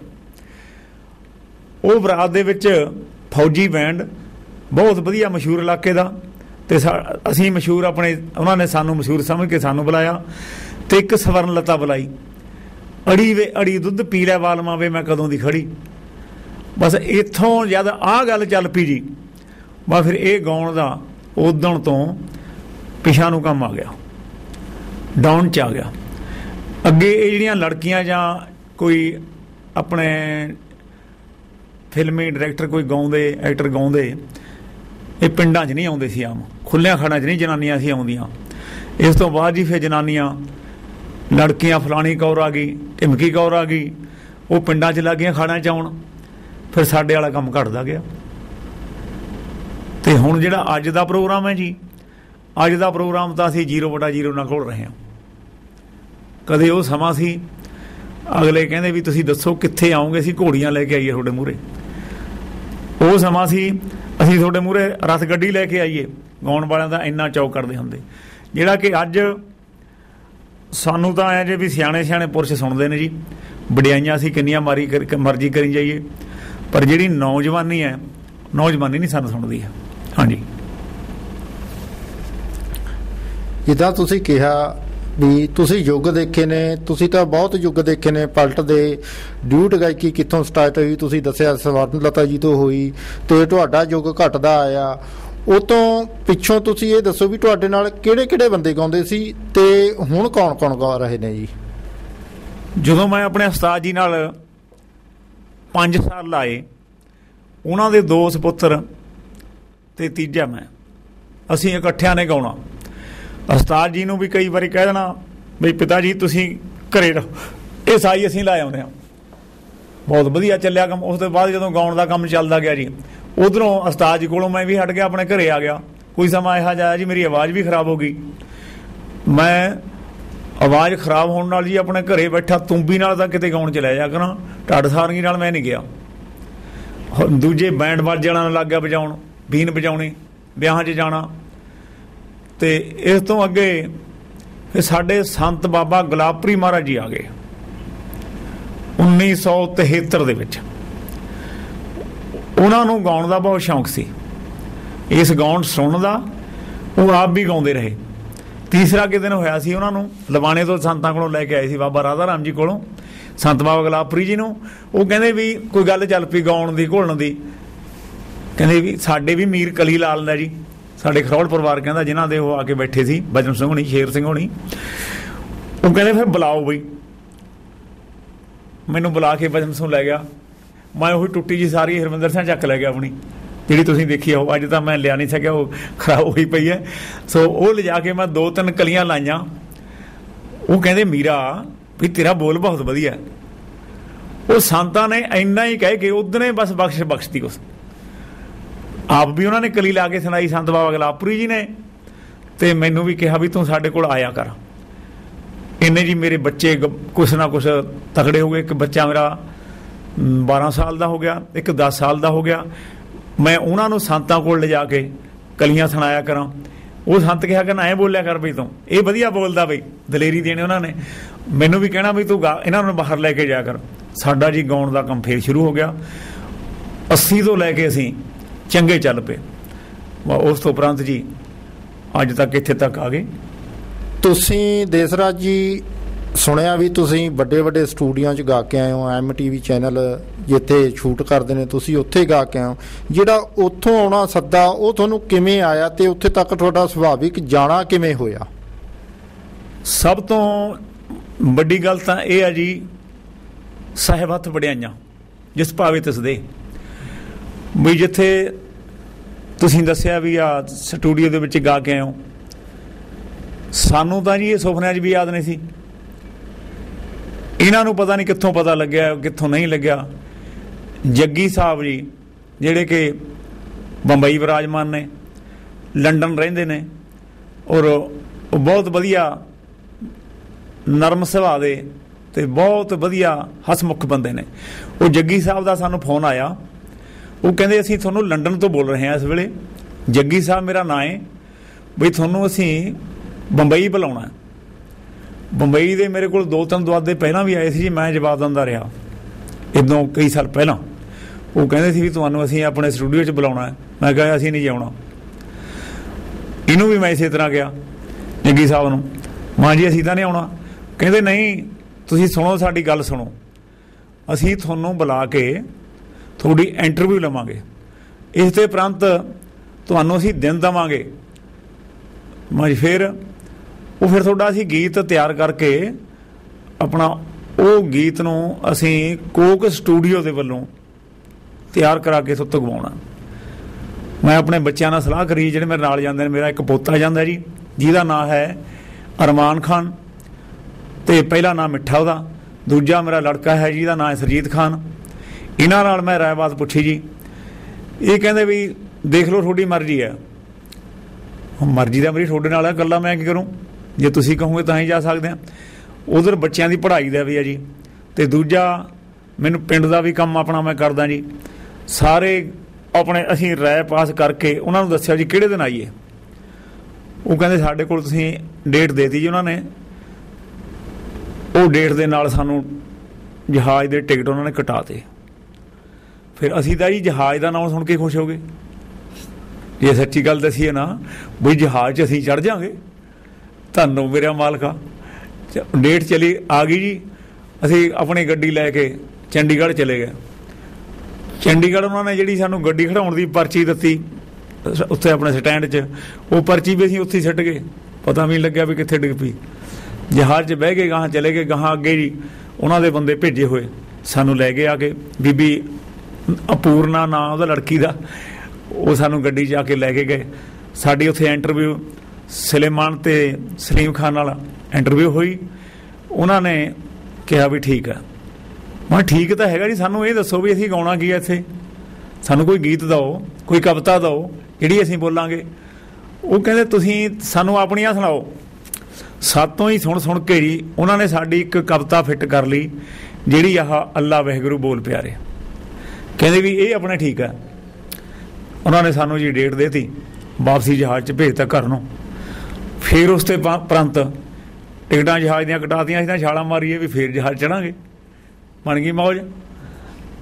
ਉਹ ਬਰਾਤ ਦੇ ਵਿੱਚ ਫੌਜੀ ਬੈਂਡ, ਬਹੁਤ ਵਧੀਆ ਮਸ਼ਹੂਰ ਇਲਾਕੇ ਦਾ, ਅਤੇ ਅਸੀਂ ਮਸ਼ਹੂਰ ਆਪਣੇ, ਉਹਨਾਂ ਨੇ ਸਾਨੂੰ ਮਸ਼ਹੂਰ ਸਮਝ ਕੇ ਸਾਨੂੰ ਬੁਲਾਇਆ। ਅਤੇ ਇੱਕ ਸਵਰਨ ਲਤਾ ਬੁਲਾਈ, ਅੜੀ ਵੇ ਅੜੀ ਦੁੱਧ ਪੀ ਲੈ ਵਾਲਮਾ ਵੇ ਮੈਂ ਕਦੋਂ ਦੀ ਖੜੀ। ਬਸ ਇੱਥੋਂ ਜਦ ਆਹ ਗੱਲ ਚੱਲ ਪਈ ਜੀ, ਬਸ ਫਿਰ ਇਹ ਗਾਉਣ ਦਾ ਉਦਣ ਤੋਂ ਪਿਛਾਂ ਨੂੰ ਕੰਮ ਆ ਗਿਆ, ਡਾਊਨ 'ਚ ਆ ਗਿਆ। ਅੱਗੇ ਇਹ ਜਿਹੜੀਆਂ ਲੜਕੀਆਂ ਜਾਂ ਕੋਈ ਆਪਣੇ ਫਿਲਮੀ ਡਾਇਰੈਕਟਰ ਕੋਈ ਗਾਉਂਦੇ, ਐਕਟਰ ਗਾਉਂਦੇ, ਇਹ ਪਿੰਡਾਂ 'ਚ ਨਹੀਂ ਆਉਂਦੇ ਸੀ, ਆਮ ਖੁੱਲ੍ਹਿਆਂ ਖਾੜਾਂ 'ਚ ਨਹੀਂ ਜਨਾਨੀਆਂ ਸੀ ਆਉਂਦੀਆਂ। ਇਸ ਤੋਂ ਬਾਅਦ ਜੀ ਫਿਰ ਜਨਾਨੀਆਂ, ਲੜਕੀਆਂ ਫਲਾਣੀ ਕੌਰ ਆ ਗਈ, ਢਿਮਕੀ ਕੌਰ ਆ ਗਈ, ਉਹ ਪਿੰਡਾਂ 'ਚ ਲੱਗ ਗਈਆਂ ਖਾੜਾਂ 'ਚ ਆਉਣ। ਫਿਰ ਸਾਡੇ ਵਾਲਾ ਕੰਮ ਘਟਦਾ ਗਿਆ। ਅਤੇ ਹੁਣ ਜਿਹੜਾ ਅੱਜ ਦਾ ਪ੍ਰੋਗਰਾਮ ਹੈ ਜੀ, ਅੱਜ ਦਾ ਪ੍ਰੋਗਰਾਮ ਤਾਂ ਅਸੀਂ 0/0 ਨਾਲ ਖੋਲ੍ਹ ਰਹੇ ਹਾਂ। ਕਦੇ ਉਹ ਸਮਾਂ ਸੀ, ਅਗਲੇ ਕਹਿੰਦੇ ਵੀ ਤੁਸੀਂ ਦੱਸੋ ਕਿੱਥੇ ਆਓਗੇ, ਅਸੀਂ ਘੋੜੀਆਂ ਲੈ ਕੇ ਆਈਏ ਤੁਹਾਡੇ ਮੂਹਰੇ। ਉਹ ਸਮਾਂ ਸੀ ਅਸੀਂ ਤੁਹਾਡੇ ਮੂਹਰੇ ਰਥ ਗੱਡੀ ਲੈ ਕੇ ਆਈਏ। ਗਾਉਣ ਵਾਲਿਆਂ ਦਾ ਇੰਨਾ ਚੌਕ ਕਰਦੇ ਹੁੰਦੇ, ਜਿਹੜਾ ਕਿ ਅੱਜ ਸਾਨੂੰ ਤਾਂ ਐਂ ਜੇ ਵੀ ਸਿਆਣੇ ਪੁਰਸ਼ ਸੁਣਦੇ ਨੇ ਜੀ, ਵਡਿਆਈਆਂ ਅਸੀਂ ਕਿੰਨੀਆਂ ਮਰਜ਼ੀ ਕਰੀ ਜਾਈਏ, ਪਰ ਜਿਹੜੀ ਨੌਜਵਾਨੀ ਹੈ, ਨੌਜਵਾਨੀ ਨਹੀਂ ਸਾਨੂੰ ਸੁਣਦੀ ਹੈ। ਹਾਂਜੀ, ਜਿੱਦਾਂ ਤੁਸੀਂ ਕਿਹਾ ਵੀ ਤੁਸੀਂ ਯੁੱਗ ਦੇਖੇ ਨੇ, ਤੁਸੀਂ ਤਾਂ ਬਹੁਤ ਯੁੱਗ ਦੇਖੇ ਨੇ ਪਲਟ ਦੇ। ਡਿਊਟ ਗਾਇਕੀ ਕਿੱਥੋਂ ਸਟਾਰਟ ਹੋਈ, ਤੁਸੀਂ ਦੱਸਿਆ ਸਵਰਨ ਲਤਾ ਜੀ ਤੋਂ ਹੋਈ, ਅਤੇ ਤੁਹਾਡਾ ਯੁੱਗ ਘਟਦਾ ਆਇਆ। ਉਹ ਤੋਂ ਪਿੱਛੋਂ ਤੁਸੀਂ ਇਹ ਦੱਸੋ ਵੀ ਤੁਹਾਡੇ ਨਾਲ ਕਿਹੜੇ ਬੰਦੇ ਗਾਉਂਦੇ ਸੀ, ਅਤੇ ਹੁਣ ਕੌਣ ਗਾ ਰਹੇ ਨੇ ਜੀ? ਜਦੋਂ ਮੈਂ ਆਪਣੇ ਉਸਤਾਦ ਜੀ ਨਾਲ 5 ਸਾਲ ਲਾਏ, ਉਹਨਾਂ ਦੇ 2 ਸਪੁੱਤਰ ਅਤੇ ਤੀਜਾ ਮੈਂ, ਅਸੀਂ ਇਕੱਠਿਆਂ ਨੇ ਗਾਉਣਾ। ਉਸਤਾਦ ਜੀ ਨੂੰ ਵੀ ਕਈ ਵਾਰੀ ਕਹਿ ਦੇਣਾ ਬਈ ਪਿਤਾ ਜੀ ਤੁਸੀਂ ਘਰੇ ਰਹੋ, ਇਹ ਸਾਈ ਅਸੀਂ ਲਾ ਆਉਂਦੇ ਹਾਂ। ਬਹੁਤ ਵਧੀਆ ਚੱਲਿਆ ਕੰਮ। ਉਸ ਤੋਂ ਬਾਅਦ ਜਦੋਂ ਗਾਉਣ ਦਾ ਕੰਮ ਚੱਲਦਾ ਗਿਆ ਜੀ, ਉੱਧਰੋਂ ਉਸਤਾਦ ਜੀ ਕੋਲੋਂ ਮੈਂ ਵੀ ਹਟ ਗਿਆ, ਆਪਣੇ ਘਰੇ ਆ ਗਿਆ। ਕੋਈ ਸਮਾਂ ਇਹੋ ਜਿਹਾ ਜੀ ਮੇਰੀ ਆਵਾਜ਼ ਵੀ ਖਰਾਬ ਹੋ ਗਈ। ਮੈਂ ਆਵਾਜ਼ ਖਰਾਬ ਹੋਣ ਨਾਲ ਜੀ ਆਪਣੇ ਘਰੇ ਬੈਠਾ ਤੂੰਬੀ ਨਾਲ ਤਾਂ ਕਿਤੇ ਗਾਉਣ ਚਲਿਆ ਜਾ ਕਰਾਂ, ਢੱਡ ਸਾਰੰਗੀ ਨਾਲ ਮੈਂ ਨਹੀਂ ਗਿਆ। ਦੂਜੇ ਬੈਂਡ ਵਾਜਿਆਂ ਨਾਲ ਲੱਗ ਗਿਆ ਵਜਾਉਣ, ਬੀਨ ਵਜਾਉਣੀ, ਵਿਆਹਾਂ 'ਚ ਜਾਣਾ। ਅਤੇ ਇਸ ਤੋਂ ਅੱਗੇ ਫਿਰ ਸਾਡੇ ਸੰਤ ਬਾਬਾ ਗੁਲਾਬਪੁਰੀ ਮਹਾਰਾਜ ਜੀ ਆ ਗਏ 1973 ਦੇ ਵਿੱਚ। ਉਹਨਾਂ ਨੂੰ ਗਾਉਣ ਦਾ ਬਹੁਤ ਸ਼ੌਂਕ ਸੀ। ਇਸ ਗਾਉਣ ਸੁਣਨ ਦਾ ਉਹ ਆਪ ਵੀ ਗਾਉਂਦੇ ਰਹੇ। ਤੀਸਰਾ ਕਿ ਦਿਨ ਹੋਇਆ ਸੀ, ਉਹਨਾਂ ਨੂੰ ਲਵਾਣੇ ਤੋਂ ਸੰਤਾਂ ਕੋਲੋਂ ਲੈ ਕੇ ਆਏ ਸੀ, ਬਾਬਾ ਰਾਧਾ ਰਾਮ ਜੀ ਕੋਲੋਂ, ਸੰਤ ਬਾਬਾ ਗੁਲਾਬਪੁਰੀ ਜੀ ਨੂੰ। ਉਹ ਕਹਿੰਦੇ ਵੀ ਕੋਈ ਗੱਲ ਚੱਲ ਪਈ ਗਾਉਣ ਦੀ ਘੋਲਣ ਦੀ। ਕਹਿੰਦੇ ਵੀ ਸਾਡੇ ਵੀ ਮੀਰ ਕਲੀ ਲਾਲ ਦਾ ਜੀ, ਸਾਡੇ ਖਰੋੜ ਪਰਿਵਾਰ ਕਹਿੰਦਾ ਜਿਨ੍ਹਾਂ ਦੇ ਉਹ ਆ ਕੇ ਬੈਠੇ ਸੀ, ਬਚਨ ਸਿੰਘ ਹੋਣੀ, ਸ਼ੇਰ ਸਿੰਘ ਹੋਣੀ। ਉਹ ਕਹਿੰਦੇ ਫਿਰ ਬੁਲਾਓ ਬਈ। ਮੈਨੂੰ ਬੁਲਾ ਕੇ ਬਚਨ ਸਿੰਘ ਲੈ ਗਿਆ। ਮੈਂ ਉਹੀ ਟੁੱਟੀ ਜੀ ਸਾਰੀ ਹਰਮਿੰਦਰ ਸਿੰਘ ਚੱਕ ਲੈ ਗਿਆ ਆਪਣੀ, ਜਿਹੜੀ ਤੁਸੀਂ ਦੇਖੀ ਆ। ਉਹ ਅੱਜ ਤਾਂ ਮੈਂ ਲਿਆ ਨਹੀਂ ਸਕਿਆ, ਉਹ ਖਰਾਬ ਹੋਈ ਪਈ ਹੈ। ਸੋ ਉਹ ਲਿਜਾ ਕੇ ਮੈਂ 2-3 ਕਲੀਆਂ ਲਾਈਆਂ। ਉਹ ਕਹਿੰਦੇ ਮੀਰਾ ਵੀ ਤੇਰਾ ਬੋਲ ਬਹੁਤ ਵਧੀਆ। ਉਹ ਸੰਤਾਂ ਨੇ ਇੰਨਾ ਹੀ ਕਹਿ ਕੇ ਉਦਨੇ ਬਸ ਬਖਸ਼ਤੀ। ਉਸ ਆਪ ਵੀ ਉਹਨਾਂ ਨੇ ਕਲੀ ਲਾ ਕੇ ਸੁਣਾਈ, ਸੰਤ ਬਾਬਾ ਗੁਲਾਬਪੁਰੀ ਜੀ ਨੇ, ਤੇ ਮੈਨੂੰ ਵੀ ਕਿਹਾ ਵੀ ਤੂੰ ਸਾਡੇ ਕੋਲ ਆਇਆ ਕਰ। ਇੰਨੇ ਜੀ ਮੇਰੇ ਬੱਚੇ ਕੁਛ ਨਾ ਕੁਛ ਤਕੜੇ ਹੋ ਗਏ। ਇੱਕ ਬੱਚਾ ਮੇਰਾ 12 ਸਾਲ ਦਾ ਹੋ ਗਿਆ, ਇੱਕ 10 ਸਾਲ ਦਾ ਹੋ ਗਿਆ। ਮੈਂ ਉਹਨਾਂ ਨੂੰ ਸੰਤਾਂ ਕੋਲ ਲਿਜਾ ਕੇ ਕਲੀਆਂ ਸੁਣਾਇਆ ਕਰਾਂ। ਉਹ ਸੰਤ ਕਿਹਾ ਕਿ ਨਾ ਐਂ ਬੋਲਿਆ ਕਰ ਬਈ, ਤੂੰ ਇਹ ਵਧੀਆ ਬੋਲਦਾ ਬਈ। ਦਲੇਰੀ ਦੇਣੀ ਉਹਨਾਂ ਨੇ। ਮੈਨੂੰ ਵੀ ਕਹਿਣਾ ਵੀ ਤੂੰ ਗਾ, ਇਹਨਾਂ ਨੂੰ ਬਾਹਰ ਲੈ ਕੇ ਜਾਇਆ ਕਰ। ਸਾਡਾ ਜੀ ਗਾਉਣ ਦਾ ਕੰਮ ਫੇਰ ਸ਼ੁਰੂ ਹੋ ਗਿਆ। 80 ਤੋਂ ਲੈ ਕੇ ਅਸੀਂ ਚੰਗੇ ਚੱਲ ਪਏ। ਉਸ ਤੋਂ ਉਪਰੰਤ ਜੀ ਅੱਜ ਤੱਕ ਇੱਥੇ ਤੱਕ ਆ ਗਏ। ਤੁਸੀਂ ਦੇਸਰਾਜ ਜੀ ਸੁਣਿਆ ਵੀ ਤੁਸੀਂ ਵੱਡੇ ਵੱਡੇ ਸਟੂਡੀਓ 'ਚ ਗਾ ਕੇ ਆਏ ਹੋ। MTV ਚੈਨਲ ਜਿੱਥੇ ਸ਼ੂਟ ਕਰਦੇ ਨੇ ਤੁਸੀਂ ਉੱਥੇ ਗਾ ਕੇ ਆਏ ਹੋ। ਜਿਹੜਾ ਉੱਥੋਂ ਆਉਣਾ ਸੱਦਾ ਉਹ ਤੁਹਾਨੂੰ ਕਿਵੇਂ ਆਇਆ ਤੇ ਉੱਥੇ ਤੱਕ ਤੁਹਾਡਾ ਸੁਭਾਵਿਕ ਜਾਣਾ ਕਿਵੇਂ ਹੋਇਆ? ਸਭ ਤੋਂ ਵੱਡੀ ਗੱਲ ਤਾਂ ਇਹ ਆ ਜੀ, ਸਾਹਿਬ ਹੱਥ ਵਡਿਆਈਆਂ ਜਿਸ ਭਾਵੇ ਤਿਸਦੇ। ਵੀ ਜਿੱਥੇ ਤੁਸੀਂ ਦੱਸਿਆ ਵੀ ਆ ਸਟੂਡੀਓ ਦੇ ਵਿੱਚ ਗਾ ਕੇ ਆਏ ਹੋ, ਸਾਨੂੰ ਤਾਂ ਜੀ ਇਹ ਸੁਪਨਿਆਂ 'ਚ ਵੀ ਯਾਦ ਨਹੀਂ ਸੀ। ਇਹਨਾਂ ਨੂੰ ਪਤਾ ਨਹੀਂ ਕਿੱਥੋਂ ਪਤਾ ਲੱਗਿਆ, ਕਿੱਥੋਂ ਨਹੀਂ ਲੱਗਿਆ। ਜੱਗੀ ਸਾਹਿਬ ਜੀ ਜਿਹੜੇ ਕਿ ਬੰਬਈ ਵਿਰਾਜਮਾਨ ਨੇ, ਲੰਡਨ ਰਹਿੰਦੇ ਨੇ, ਔਰ ਉਹ ਬਹੁਤ ਵਧੀਆ ਨਰਮ ਸੁਭਾਅ ਦੇ ਤੇ ਬਹੁਤ ਵਧੀਆ ਹਸਮੁਖ ਬੰਦੇ ਨੇ। ਉਹ ਜੱਗੀ ਸਾਹਿਬ ਦਾ ਸਾਨੂੰ ਫੋਨ ਆਇਆ। ਉਹ ਕਹਿੰਦੇ ਅਸੀਂ ਤੁਹਾਨੂੰ ਲੰਡਨ ਤੋਂ ਬੋਲ ਰਹੇ ਹਾਂ ਇਸ ਵੇਲੇ। ਜੱਗੀ ਸਾਹਿਬ ਮੇਰਾ ਨਾਂ ਹੈ ਬਈ, ਤੁਹਾਨੂੰ ਅਸੀਂ ਬੰਬਈ ਬੁਲਾਉਣਾ। ਬੰਬਈ ਦੇ ਮੇਰੇ ਕੋਲ 2-3 ਦੁਆਦੇ ਪਹਿਲਾਂ ਵੀ ਆਏ ਸੀ ਜੀ, ਮੈਂ ਜਵਾਬ ਦਿੰਦਾ ਰਿਹਾ ਇੱਦੋਂ ਕਈ ਸਾਲ ਪਹਿਲਾਂ। ਉਹ ਕਹਿੰਦੇ ਸੀ ਵੀ ਤੁਹਾਨੂੰ ਅਸੀਂ ਆਪਣੇ ਸਟੂਡੀਓ 'ਚ ਬੁਲਾਉਣਾ ਹੈ। ਮੈਂ ਕਿਹਾ ਅਸੀਂ ਨਹੀਂ ਜਾਣਾ। ਇਹਨੂੰ ਵੀ ਮੈਂ ਇਸੇ ਤਰ੍ਹਾਂ ਕਿਹਾ ਜੱਗੀ ਸਾਹਿਬ ਨੂੰ, ਮਾਂ ਜੀ ਅਸੀਂ ਤਾਂ ਨਹੀਂ ਆਉਣਾ। ਕਹਿੰਦੇ ਨਹੀਂ, ਤੁਸੀਂ ਸੁਣੋ, ਸਾਡੀ ਗੱਲ ਸੁਣੋ, ਅਸੀਂ ਤੁਹਾਨੂੰ ਬੁਲਾ ਕੇ ਤੁਹਾਡੀ ਇੰਟਰਵਿਊ ਲਵਾਂਗੇ। ਇਸ ਦੇ ਉਪਰੰਤ ਤੁਹਾਨੂੰ ਅਸੀਂ ਦਿਨ ਦੇਵਾਂਗੇ। ਮੈਂ ਫਿਰ ਤੁਹਾਡਾ ਅਸੀਂ ਗੀਤ ਤਿਆਰ ਕਰਕੇ ਆਪਣਾ ਉਹ ਗੀਤ ਨੂੰ ਅਸੀਂ ਕੋਕ ਸਟੂਡੀਓ ਦੇ ਵੱਲੋਂ ਤਿਆਰ ਕਰਾ ਕੇ ਤੁਹਾਡੇ ਤੋਂ ਗਵਾਉਣਾ। ਮੈਂ ਆਪਣੇ ਬੱਚਿਆਂ ਨਾਲ ਸਲਾਹ ਕਰੀ, ਜਿਹੜੇ ਮੇਰੇ ਨਾਲ ਜਾਂਦੇ ਨੇ। ਮੇਰਾ ਇੱਕ ਪੋਤਾ ਜਾਂਦਾ ਜੀ, ਜਿਹਦਾ ਨਾਂ ਹੈ ਅਰਮਾਨ ਖਾਨ, ਤੇ ਪਹਿਲਾ ਨਾਂ ਮਿੱਠਾ ਉਹਦਾ। ਦੂਜਾ ਮੇਰਾ ਲੜਕਾ ਹੈ ਜਿਹਦਾ ਨਾਂ ਹੈ ਸਰਜੀਤ ਖਾਨ। ਇਹਨਾਂ ਨਾਲ ਮੈਂ ਰਾਇ-ਬਾਤ ਪੁੱਛੀ ਜੀ। ਇਹ ਕਹਿੰਦੇ ਵੀ ਦੇਖ ਲਓ, ਤੁਹਾਡੀ ਮਰਜ਼ੀ ਹੈ। ਮਰਜ਼ੀ ਦਾ ਮੇਰੀ ਤੁਹਾਡੇ ਨਾਲ ਹੈ, ਇਕੱਲਾ ਮੈਂ ਕੀ ਕਰੂੰ? ਜੇ ਤੁਸੀਂ ਕਹੋਗੇ ਤਾਂ ਹੀ ਜਾ ਸਕਦੇ ਹਾਂ। ਉਧਰ ਬੱਚਿਆਂ ਦੀ ਪੜ੍ਹਾਈ ਦਾ ਵੀ ਹੈ ਜੀ, ਤੇ ਦੂਜਾ ਮੈਨੂੰ ਪਿੰਡ ਦਾ ਵੀ ਕੰਮ ਆਪਣਾ ਮੈਂ ਕਰਦਾ ਜੀ। ਸਾਰੇ ਆਪਣੇ ਅਸੀਂ ਰਾਇ ਪਾਸ ਕਰਕੇ ਉਹਨਾਂ ਨੂੰ ਦੱਸਿਆ ਜੀ ਕਿਹੜੇ ਦਿਨ ਆਈਏ। ਉਹ ਕਹਿੰਦੇ ਸਾਡੇ ਕੋਲ ਤੁਸੀਂ ਡੇਟ ਦੇ ਦਿੱਤੀ ਜੀ ਉਹਨਾਂ ਨੇ। ਉਹ ਡੇਟ ਦੇ ਨਾਲ ਸਾਨੂੰ ਜਹਾਜ਼ ਦੇ ਟਿਕਟ ਉਹਨਾਂ ਨੇ ਕਟਾਤੇ। ਫਿਰ ਅਸੀਂ ਤਾਂ ਜੀ ਜਹਾਜ਼ ਦਾ ਨਾਮ ਸੁਣ ਕੇ ਖੁਸ਼ ਹੋ ਗਏ। ਇਹ ਸੱਚੀ ਗੱਲ ਦੱਸੀਏ ਨਾ ਬਈ, ਜਹਾਜ਼ 'ਚ ਅਸੀਂ ਚੜ੍ਹ ਜਾਵਾਂਗੇ। ਤੁਹਾਨੂੰ ਮੇਰਾ ਮਾਲਕਾ। ਡੇਟ ਚਲੀ ਆ ਗਈ ਜੀ। ਅਸੀਂ ਆਪਣੀ ਗੱਡੀ ਲੈ ਕੇ ਚੰਡੀਗੜ੍ਹ ਚਲੇ ਗਏ। ਚੰਡੀਗੜ੍ਹ ਉਹਨਾਂ ਨੇ ਜਿਹੜੀ ਸਾਨੂੰ ਗੱਡੀ ਖੜਾਉਣ ਦੀ ਪਰਚੀ ਦਿੱਤੀ ਉੱਥੇ ਆਪਣੇ ਸਟੈਂਡ 'ਚ, ਉਹ ਪਰਚੀ ਵੀ ਅਸੀਂ ਉੱਥੇ ਹੀ ਸੁੱਟ ਗਏ। ਪਤਾ ਵੀ ਨਹੀਂ ਲੱਗਿਆ ਵੀ ਕਿੱਥੇ ਡਿੱਗ ਪਈ। ਜਹਾਜ਼ 'ਚ ਬਹਿ ਕੇ ਗਾਹਾਂ ਚਲੇ ਗਏ। ਗਾਹਾਂ ਅੱਗੇ ਜੀ ਉਹਨਾਂ ਦੇ ਬੰਦੇ ਭੇਜੇ ਹੋਏ ਸਾਨੂੰ ਲੈ ਕੇ ਆ ਕੇ। ਬੀਬੀ ਅਪੂਰਨਾ ਨਾਂ ਉਹਦਾ ਲੜਕੀ ਦਾ, ਉਹ ਸਾਨੂੰ ਗੱਡੀ 'ਚ ਆ ਕੇ ਲੈ ਕੇ ਗਏ। ਸਾਡੀ ਉੱਥੇ ਇੰਟਰਵਿਊ ਸਲੇਮਾਨ ਤੇ ਸਲੀਮ ਖਾਨ ਨਾਲ ਇੰਟਰਵਿਊ ਹੋਈ। ਉਹਨਾਂ ਨੇ ਕਿਹਾ ਵੀ ਠੀਕ ਹੈ। ਮੈਂ ਠੀਕ ਤਾਂ ਹੈਗਾ ਜੀ, ਸਾਨੂੰ ਇਹ ਦੱਸੋ ਵੀ ਅਸੀਂ ਗਾਉਣਾ ਕੀ ਹੈ ਇੱਥੇ? ਸਾਨੂੰ ਕੋਈ ਗੀਤ ਦਿਓ, ਕੋਈ ਕਵਿਤਾ ਦਿਓ ਜਿਹੜੀ ਅਸੀਂ ਬੋਲਾਂਗੇ। ਉਹ ਕਹਿੰਦੇ ਤੁਸੀਂ ਸਾਨੂੰ ਆਪਣੀਆਂ ਸੁਣਾਓ। ਸਾਤੋਂ ਹੀ ਸੁਣ ਕੇ ਜੀ ਉਹਨਾਂ ਨੇ ਸਾਡੀ ਇੱਕ ਕਵਿਤਾ ਫਿੱਟ ਕਰ ਲਈ, ਜਿਹੜੀ ਆਹ ਅੱਲਾ ਵਾਹਿਗੁਰੂ ਬੋਲ ਪਿਆਰੇ। ਕਹਿੰਦੇ ਵੀ ਇਹ ਆਪਣੇ ਠੀਕ ਹੈ। ਉਹਨਾਂ ਨੇ ਸਾਨੂੰ ਜੀ ਡੇਟ ਦੇਤੀ, ਵਾਪਸੀ ਜਹਾਜ਼ 'ਚ ਭੇਜਤਾ ਘਰ ਨੂੰ। ਫਿਰ ਉਸ ਤੋਂ ਉਪਰੰਤ ਟਿਕਟਾਂ ਜਹਾਜ਼ ਦੀਆਂ ਕਟਾਤੀਆਂ। ਅਸੀਂ ਤਾਂ ਛਾਲਾਂ ਮਾਰੀਏ ਵੀ ਫਿਰ ਜਹਾਜ਼ ਚੜਾਂਗੇ। ਬਣ ਗਈ ਮੌਜ।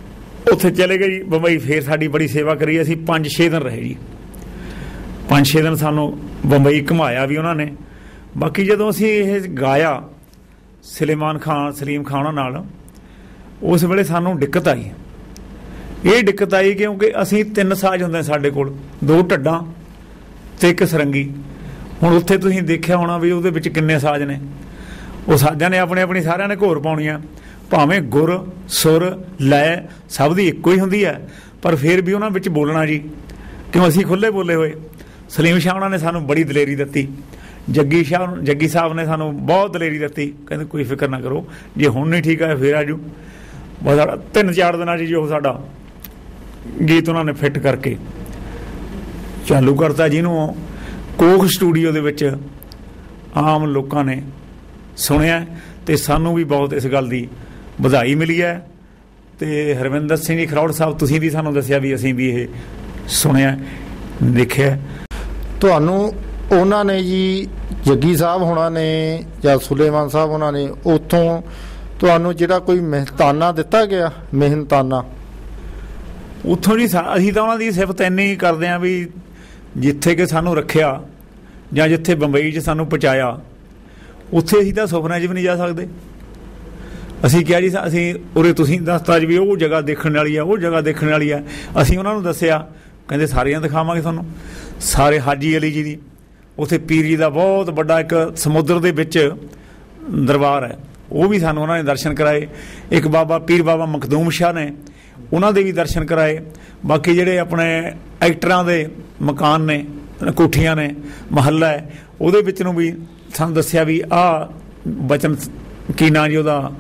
ਉੱਥੇ ਚਲੇ ਗਏ ਜੀ ਬੰਬਈ। ਫੇਰ ਸਾਡੀ ਬੜੀ ਸੇਵਾ ਕਰੀ, ਅਸੀਂ 5-6 ਦਿਨ ਰਹੇ ਜੀ। 5-6 ਦਿਨ ਸਾਨੂੰ ਬੰਬਈ ਘੁਮਾਇਆ ਵੀ ਉਹਨਾਂ ਨੇ। ਬਾਕੀ ਜਦੋਂ ਅਸੀਂ ਇਹ ਗਾਇਆ ਸਲੀਮ ਖਾਨ ਨਾਲ, ਉਸ ਵੇਲੇ ਸਾਨੂੰ ਦਿੱਕਤ ਆਈ। ਇਹ ਦਿੱਕਤ ਆਈ ਕਿਉਂਕਿ ਅਸੀਂ 3 ਸਾਜ਼ ਹੁੰਦੇ ਸਾਡੇ ਕੋਲ, 2 ਢੱਡਾਂ ਤੇ 1 ਸਰੰਗੀ। ਹੁਣ ਉੱਥੇ ਤੁਸੀਂ ਦੇਖਿਆ ਹੋਣਾ ਵੀ ਉਹਦੇ ਵਿੱਚ ਕਿੰਨੇ ਸਾਜ਼ ਨੇ। ਉਹ ਸਾਜ਼ਾਂ ਨੇ ਆਪਣੀ ਸਾਰਿਆਂ ਨੇ ਘੋਰ ਪਾਉਣੀ ਆ, ਭਾਵੇਂ ਗੁਰ ਸੁਰ ਲੈ ਸਭ ਦੀ ਇੱਕੋ ਹੀ ਹੁੰਦੀ ਹੈ, ਪਰ ਫਿਰ ਵੀ ਉਹਨਾਂ ਵਿੱਚ ਬੋਲਣਾ ਜੀ, ਕਿਉਂ ਅਸੀਂ ਖੁੱਲ੍ਹੇ ਬੋਲੇ ਹੋਏ। ਸਲੀਮ ਸ਼ਾਹ ਉਹਨਾਂ ਨੇ ਸਾਨੂੰ ਬੜੀ ਦਲੇਰੀ ਦਿੱਤੀ, ਜੱਗੀ ਸਾਹਿਬ ਨੇ ਸਾਨੂੰ ਬਹੁਤ ਦਲੇਰੀ ਦਿੱਤੀ। ਕਹਿੰਦੇ ਕੋਈ ਫਿਕਰ ਨਾ ਕਰੋ, ਜੇ ਹੁਣ ਨਹੀਂ ਠੀਕ ਹੈ ਫਿਰ ਆਜੂ। ਬਸ 3-4 ਦਿਨਾਂ 'ਚ ਜੋ ਸਾਡਾ ਗੀਤ ਉਹਨਾਂ ਨੇ ਫਿੱਟ ਕਰਕੇ ਚਾਲੂ ਕਰਤਾ, ਜਿਹਨੂੰ ਕੋਕ ਸਟੂਡੀਓ ਦੇ ਵਿੱਚ ਆਮ ਲੋਕਾਂ ਨੇ ਸੁਣਿਆ ਤੇ ਸਾਨੂੰ ਵੀ ਬਹੁਤ ਇਸ ਗੱਲ ਦੀ ਵਧਾਈ ਮਿਲੀ ਹੈ। ਤੇ ਹਰਵਿੰਦਰ ਸਿੰਘ ਜੀ ਖਰੋੜ ਸਾਹਿਬ, ਤੁਸੀਂ ਵੀ ਸਾਨੂੰ ਦੱਸਿਆ ਵੀ ਅਸੀਂ ਵੀ ਇਹ ਸੁਣਿਆ ਦੇਖਿਆ। ਤੁਹਾਨੂੰ ਉਹਨਾਂ ਨੇ ਜੀ ਜੱਗੀ ਸਾਹਿਬ ਹੋਣਾ ਨੇ ਜਾਂ ਸੁਲੇਮਾਨ ਸਾਹਿਬ ਹੋਣਾ ਨੇ ਉੱਥੋਂ ਤੁਹਾਨੂੰ ਜਿਹੜਾ ਕੋਈ ਮਿਹਨਤਾਨਾ ਦਿੱਤਾ ਗਿਆ? ਮਿਹਨਤਾਨਾ ਉੱਥੋਂ ਜੀ ਅਸੀਂ ਤਾਂ ਉਹਨਾਂ ਦੀ ਸਿਫਤ ਇੰਨੀ ਕਰਦੇ ਹਾਂ ਵੀ ਜਿੱਥੇ ਕਿ ਸਾਨੂੰ ਰੱਖਿਆ ਜਾਂ ਜਿੱਥੇ ਬੰਬਈ 'ਚ ਸਾਨੂੰ ਪਹੁੰਚਾਇਆ, ਉੱਥੇ ਅਸੀਂ ਤਾਂ ਸੁਪਨੇ 'ਚ ਵੀ ਨਹੀਂ ਜਾ ਸਕਦੇ। ਅਸੀਂ ਕਿਹਾ ਜੀ ਅਸੀਂ ਉਰੇ ਤੁਸੀਂ ਦੱਸਤਾ ਜੀ ਵੀ ਉਹ ਜਗ੍ਹਾ ਦੇਖਣ ਵਾਲੀ ਆ, ਉਹ ਜਗ੍ਹਾ ਦੇਖਣ ਵਾਲੀ ਆ। ਅਸੀਂ ਉਹਨਾਂ ਨੂੰ ਦੱਸਿਆ, ਕਹਿੰਦੇ ਸਾਰੀਆਂ ਦਿਖਾਵਾਂਗੇ ਤੁਹਾਨੂੰ। ਸਾਰੇ ਹਾਜੀ ਅਲੀ ਜੀ ਦੀ ਉੱਥੇ ਪੀਰ ਜੀ ਦਾ ਬਹੁਤ ਵੱਡਾ ਇੱਕ ਸਮੁੰਦਰ ਦੇ ਵਿੱਚ ਦਰਬਾਰ ਹੈ, ਉਹ ਵੀ ਸਾਨੂੰ ਉਹਨਾਂ ਨੇ ਦਰਸ਼ਨ ਕਰਾਏ। ਇੱਕ ਪੀਰ ਬਾਬਾ ਮਖਦੂਮ ਸ਼ਾਹ ਨੇ, ਉਹਨਾਂ ਦੇ ਵੀ ਦਰਸ਼ਨ ਕਰਾਏ। ਬਾਕੀ ਜਿਹੜੇ ਆਪਣੇ ਐਕਟਰਾਂ ਦੇ ਮਕਾਨ ਨੇ, ਕੋਠੀਆਂ ਨੇ, ਮਹੱਲਾ ਹੈ, ਉਹਦੇ ਵਿੱਚ ਨੂੰ ਵੀ ਸਾਨੂੰ ਦੱਸਿਆ ਵੀ ਆਹ ਬਚਨ ਕੀ ਨਾਂ ਜੀ ਉਹਦਾ,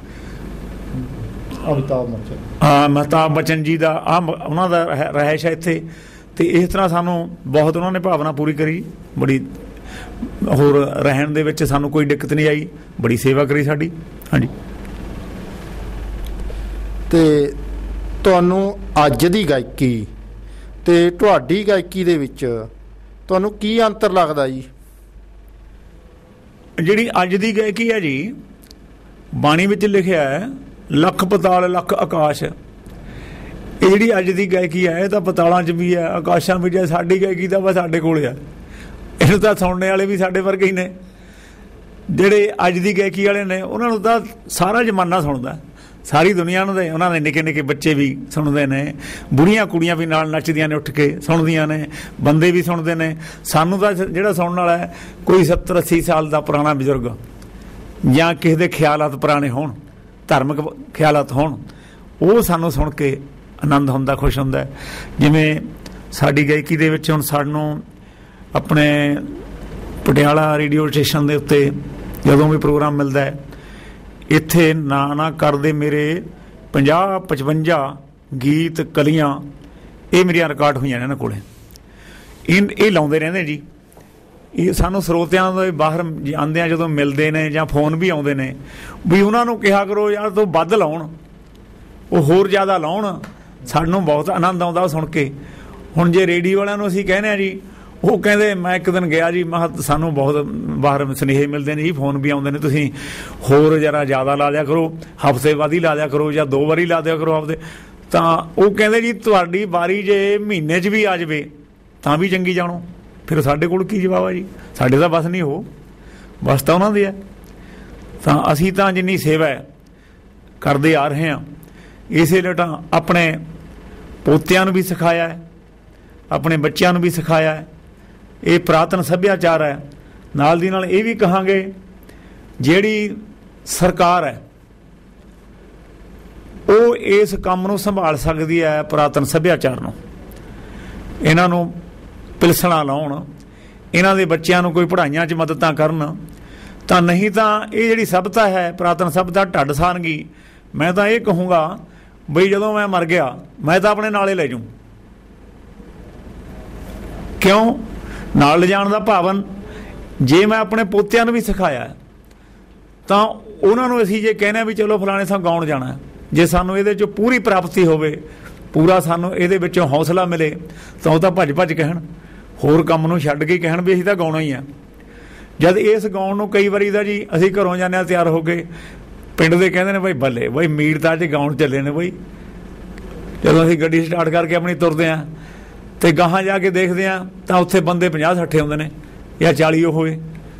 ਮਹਿਤਾਬ ਬਚਨ ਜੀ ਦਾ ਉਹਨਾਂ ਦਾ ਰਹਿائش ਹੈ ਇੱਥੇ। ਤੇ ਇਸ ਤਰ੍ਹਾਂ ਸਾਨੂੰ ਬਹੁਤ ਉਹਨਾਂ ਨੇ ਭਾਵਨਾ ਪੂਰੀ ਕਰੀ, ਬੜੀ ਹੋਰ ਰਹਿਣ ਦੇ ਵਿੱਚ ਸਾਨੂੰ ਕੋਈ ਦਿੱਕਤ ਨਹੀਂ ਆਈ, ਬੜੀ ਸੇਵਾ ਕਰੀ ਸਾਡੀ। ਹਾਂਜੀ। ਤੇ ਤੁਹਾਨੂੰ ਅੱਜ ਦੀ ਗਾਇਕੀ ਤੇ ਤੁਹਾਡੀ ਗਾਇਕੀ ਦੇ ਵਿੱਚ ਤੁਹਾਨੂੰ ਕੀ ਅੰਤਰ ਲੱਗਦਾ ਜੀ? ਜਿਹੜੀ ਅੱਜ ਦੀ ਗਾਇਕੀ ਹੈ ਜੀ, ਬਾਣੀ ਵਿੱਚ ਲਿਖਿਆ ਹੈ ਲੱਖ ਪਤਾਲ ਲੱਖ ਆਕਾਸ਼। ਇਹ ਜਿਹੜੀ ਅੱਜ ਦੀ ਗਾਇਕੀ ਹੈ ਇਹ ਤਾਂ ਪਤਾਲਾਂ 'ਚ ਵੀ ਹੈ, ਆਕਾਸ਼ਾਂ ਵਿੱਚ ਹੈ। ਸਾਡੀ ਗਾਇਕੀ ਤਾਂ ਬਸ ਸਾਡੇ ਕੋਲ ਆ, ਇਹਨੂੰ ਤਾਂ ਸੁਣਨੇ ਵਾਲੇ ਵੀ ਸਾਡੇ ਵਰਗੇ ਹੀ ਨੇ। ਜਿਹੜੇ ਅੱਜ ਦੀ ਗਾਇਕੀ ਵਾਲੇ ਨੇ ਉਹਨਾਂ ਨੂੰ ਤਾਂ ਸਾਰਾ ਜ਼ਮਾਨਾ ਸੁਣਦਾ, ਸਾਰੀ ਦੁਨੀਆ ਨੂੰ। ਉਹਨਾਂ ਦੇ ਨਿੱਕੇ ਨਿੱਕੇ ਬੱਚੇ ਵੀ ਸੁਣਦੇ ਨੇ, ਬੁੜੀਆਂ ਕੁੜੀਆਂ ਵੀ ਨਾਲ ਨੱਚਦੀਆਂ ਨੇ, ਉੱਠ ਕੇ ਸੁਣਦੀਆਂ ਨੇ, ਬੰਦੇ ਵੀ ਸੁਣਦੇ ਨੇ। ਸਾਨੂੰ ਤਾਂ ਜਿਹੜਾ ਸੁਣਨ ਵਾਲਾ ਹੈ ਕੋਈ 70-80 ਸਾਲ ਦਾ ਪੁਰਾਣਾ ਬਜ਼ੁਰਗ, ਜਾਂ ਕਿਸੇ ਦੇ ਖਿਆਲਾਤ ਪੁਰਾਣੇ ਹੋਣ, ਧਾਰਮਿਕ ਖਿਆਲਾਤ ਹੋਣ, ਉਹ ਸਾਨੂੰ ਸੁਣ ਕੇ ਆਨੰਦ ਹੁੰਦਾ, ਖੁਸ਼ ਹੁੰਦਾ। ਜਿਵੇਂ ਸਾਡੀ ਗਾਇਕੀ ਦੇ ਵਿੱਚ ਹੁਣ ਸਾਨੂੰ ਆਪਣੇ ਪਟਿਆਲਾ ਰੇਡੀਓ ਸਟੇਸ਼ਨ ਦੇ ਉੱਤੇ ਜਦੋਂ ਵੀ ਪ੍ਰੋਗਰਾਮ ਮਿਲਦਾ ਹੈ, ਇੱਥੇ ਨਾ ਕਰਦੇ ਮੇਰੇ 50-55 ਗੀਤ ਕਲੀਆਂ, ਇਹ ਮੇਰੀਆਂ ਰਿਕਾਰਡ ਹੋਈਆਂ ਨੇ ਇਹਨਾਂ ਕੋਲ। ਇਹ ਲਾਉਂਦੇ ਰਹਿੰਦੇ ਜੀ। ਇਹ ਸਾਨੂੰ ਸਰੋਤਿਆਂ ਦੇ ਬਾਹਰ ਆਉਂਦੇ ਆ ਜਦੋਂ ਮਿਲਦੇ ਨੇ ਜਾਂ ਫੋਨ ਵੀ ਆਉਂਦੇ ਨੇ ਵੀ ਉਹਨਾਂ ਨੂੰ ਕਿਹਾ ਕਰੋ ਯਾਰ ਤੋਂ ਵੱਧ ਲਾਉਣ, ਉਹ ਹੋਰ ਜ਼ਿਆਦਾ ਲਾਉਣ, ਸਾਨੂੰ ਬਹੁਤ ਆਨੰਦ ਆਉਂਦਾ ਸੁਣ ਕੇ। ਹੁਣ ਜੇ ਰੇਡੀਓ ਵਾਲਿਆਂ ਨੂੰ ਅਸੀਂ ਕਹਿੰਦੇ ਆ ਜੀ, ਉਹ ਕਹਿੰਦੇ, ਮੈਂ ਇੱਕ ਦਿਨ ਗਿਆ ਜੀ, ਮੈਂ ਸਾਨੂੰ ਬਹੁਤ ਬਾਹਰ ਸੁਨੇਹੇ ਮਿਲਦੇ ਨੇ ਜੀ, ਫੋਨ ਵੀ ਆਉਂਦੇ ਨੇ, ਤੁਸੀਂ ਹੋਰ ਜਰਾ ਜ਼ਿਆਦਾ ਲਾ ਦਿਆ ਕਰੋ, ਹਫ਼ਤੇ ਬਾਅਦ ਹੀ ਲਾ ਦਿਆ ਕਰੋ ਜਾਂ 2 ਵਾਰੀ ਲਾ ਦਿਆ ਕਰੋ ਆਪਦੇ। ਤਾਂ ਉਹ ਕਹਿੰਦੇ ਜੀ ਤੁਹਾਡੀ ਵਾਰੀ ਜੇ ਮਹੀਨੇ 'ਚ ਵੀ ਆ ਜਾਵੇ ਤਾਂ ਵੀ ਚੰਗੀ ਜਾਣੋ। ਫਿਰ ਸਾਡੇ ਕੋਲ ਕੀ ਜਵਾਬ ਆ ਜੀ? ਸਾਡੇ ਤਾਂ ਬਸ ਨਹੀਂ, ਉਹ ਬਸ ਤਾਂ ਉਹਨਾਂ ਦੀ ਹੈ। ਤਾਂ ਅਸੀਂ ਤਾਂ ਜਿੰਨੀ ਸੇਵਾ ਕਰਦੇ ਆ ਰਹੇ ਹਾਂ, ਇਸੇ ਲੇਟਾਂ ਆਪਣੇ ਪੋਤਿਆਂ ਨੂੰ ਵੀ ਸਿਖਾਇਆ ਹੈ, ਆਪਣੇ ਬੱਚਿਆਂ ਨੂੰ ਵੀ ਸਿਖਾਇਆ ਹੈ। ਇਹ ਪੁਰਾਤਨ ਸੱਭਿਆਚਾਰ ਹੈ। ਨਾਲ ਦੀ ਨਾਲ ਇਹ ਵੀ ਕਹਾਂਗੇ, ਜਿਹੜੀ ਸਰਕਾਰ ਹੈ ਉਹ ਇਸ ਕੰਮ ਨੂੰ ਸੰਭਾਲ ਸਕਦੀ ਹੈ, ਪੁਰਾਤਨ ਸੱਭਿਆਚਾਰ ਨੂੰ। ਇਹਨਾਂ ਨੂੰ ਪਿਲਸਣਾ ਲਾਉਣ, ਇਹਨਾਂ ਦੇ ਬੱਚਿਆਂ ਨੂੰ ਕੋਈ ਪੜ੍ਹਾਈਆਂ 'ਚ ਮਦਦਾਂ ਕਰਨ, ਤਾਂ ਨਹੀਂ ਤਾਂ ਇਹ ਜਿਹੜੀ ਸਭਿਅਤਾ ਹੈ, ਪੁਰਾਤਨ ਸਭਿਅਤਾ ਢੱਡ ਸਾਰਨਗੀ। ਮੈਂ ਤਾਂ ਇਹ ਕਹੂੰਗਾ ਬਈ ਜਦੋਂ ਮੈਂ ਮਰ ਗਿਆ ਮੈਂ ਤਾਂ ਆਪਣੇ ਨਾਲੇ ਲੈ ਜਾਊਂ। ਕਿਉਂ ਨਾਲ ਲਿਜਾਣ ਦਾ ਭਾਵਨ? ਜੇ ਮੈਂ ਆਪਣੇ ਪੋਤਿਆਂ ਨੂੰ ਵੀ ਸਿਖਾਇਆ ਤਾਂ ਉਹਨਾਂ ਨੂੰ ਅਸੀਂ ਜੇ ਕਹਿੰਦੇ ਵੀ ਚਲੋ ਫਲਾਣੇ ਸਾਹਿਬ ਗਾਉਣ ਜਾਣਾ, ਜੇ ਸਾਨੂੰ ਇਹਦੇ 'ਚੋਂ ਪੂਰੀ ਪ੍ਰਾਪਤੀ ਹੋਵੇ, ਪੂਰਾ ਸਾਨੂੰ ਇਹਦੇ ਵਿੱਚੋਂ ਹੌਸਲਾ ਮਿਲੇ, ਤਾਂ ਉਹ ਤਾਂ ਭੱਜ ਕਹਿਣ, ਹੋਰ ਕੰਮ ਨੂੰ ਛੱਡ ਕੇ ਕਹਿਣ ਵੀ ਅਸੀਂ ਤਾਂ ਗਾਉਣਾ ਹੀ ਆ। ਜਦ ਇਸ ਗਾਉਣ ਨੂੰ ਕਈ ਵਾਰੀ ਦਾ ਜੀ ਅਸੀਂ ਘਰੋਂ ਜਾਂਦੇ ਹਾਂ ਤਿਆਰ ਹੋ ਕੇ, ਪਿੰਡ ਦੇ ਕਹਿੰਦੇ ਨੇ ਬਈ ਬੱਲੇ ਬਈ ਮੀਰ ਤਾਂ ਅੱਜ ਗਾਉਣ ਚੱਲੇ ਨੇ ਬਈ, ਜਦੋਂ ਅਸੀਂ ਗੱਡੀ ਸਟਾਰਟ ਕਰਕੇ ਆਪਣੀ ਤੁਰਦੇ ਹਾਂ ਤੇ ਗਾਹਾਂ ਜਾ ਕੇ ਦੇਖਦੇ ਹਾਂ ਤਾਂ ਉੱਥੇ ਬੰਦੇ 50-60 ਹੁੰਦੇ ਨੇ ਜਾਂ 40 ਹੋਵੇ।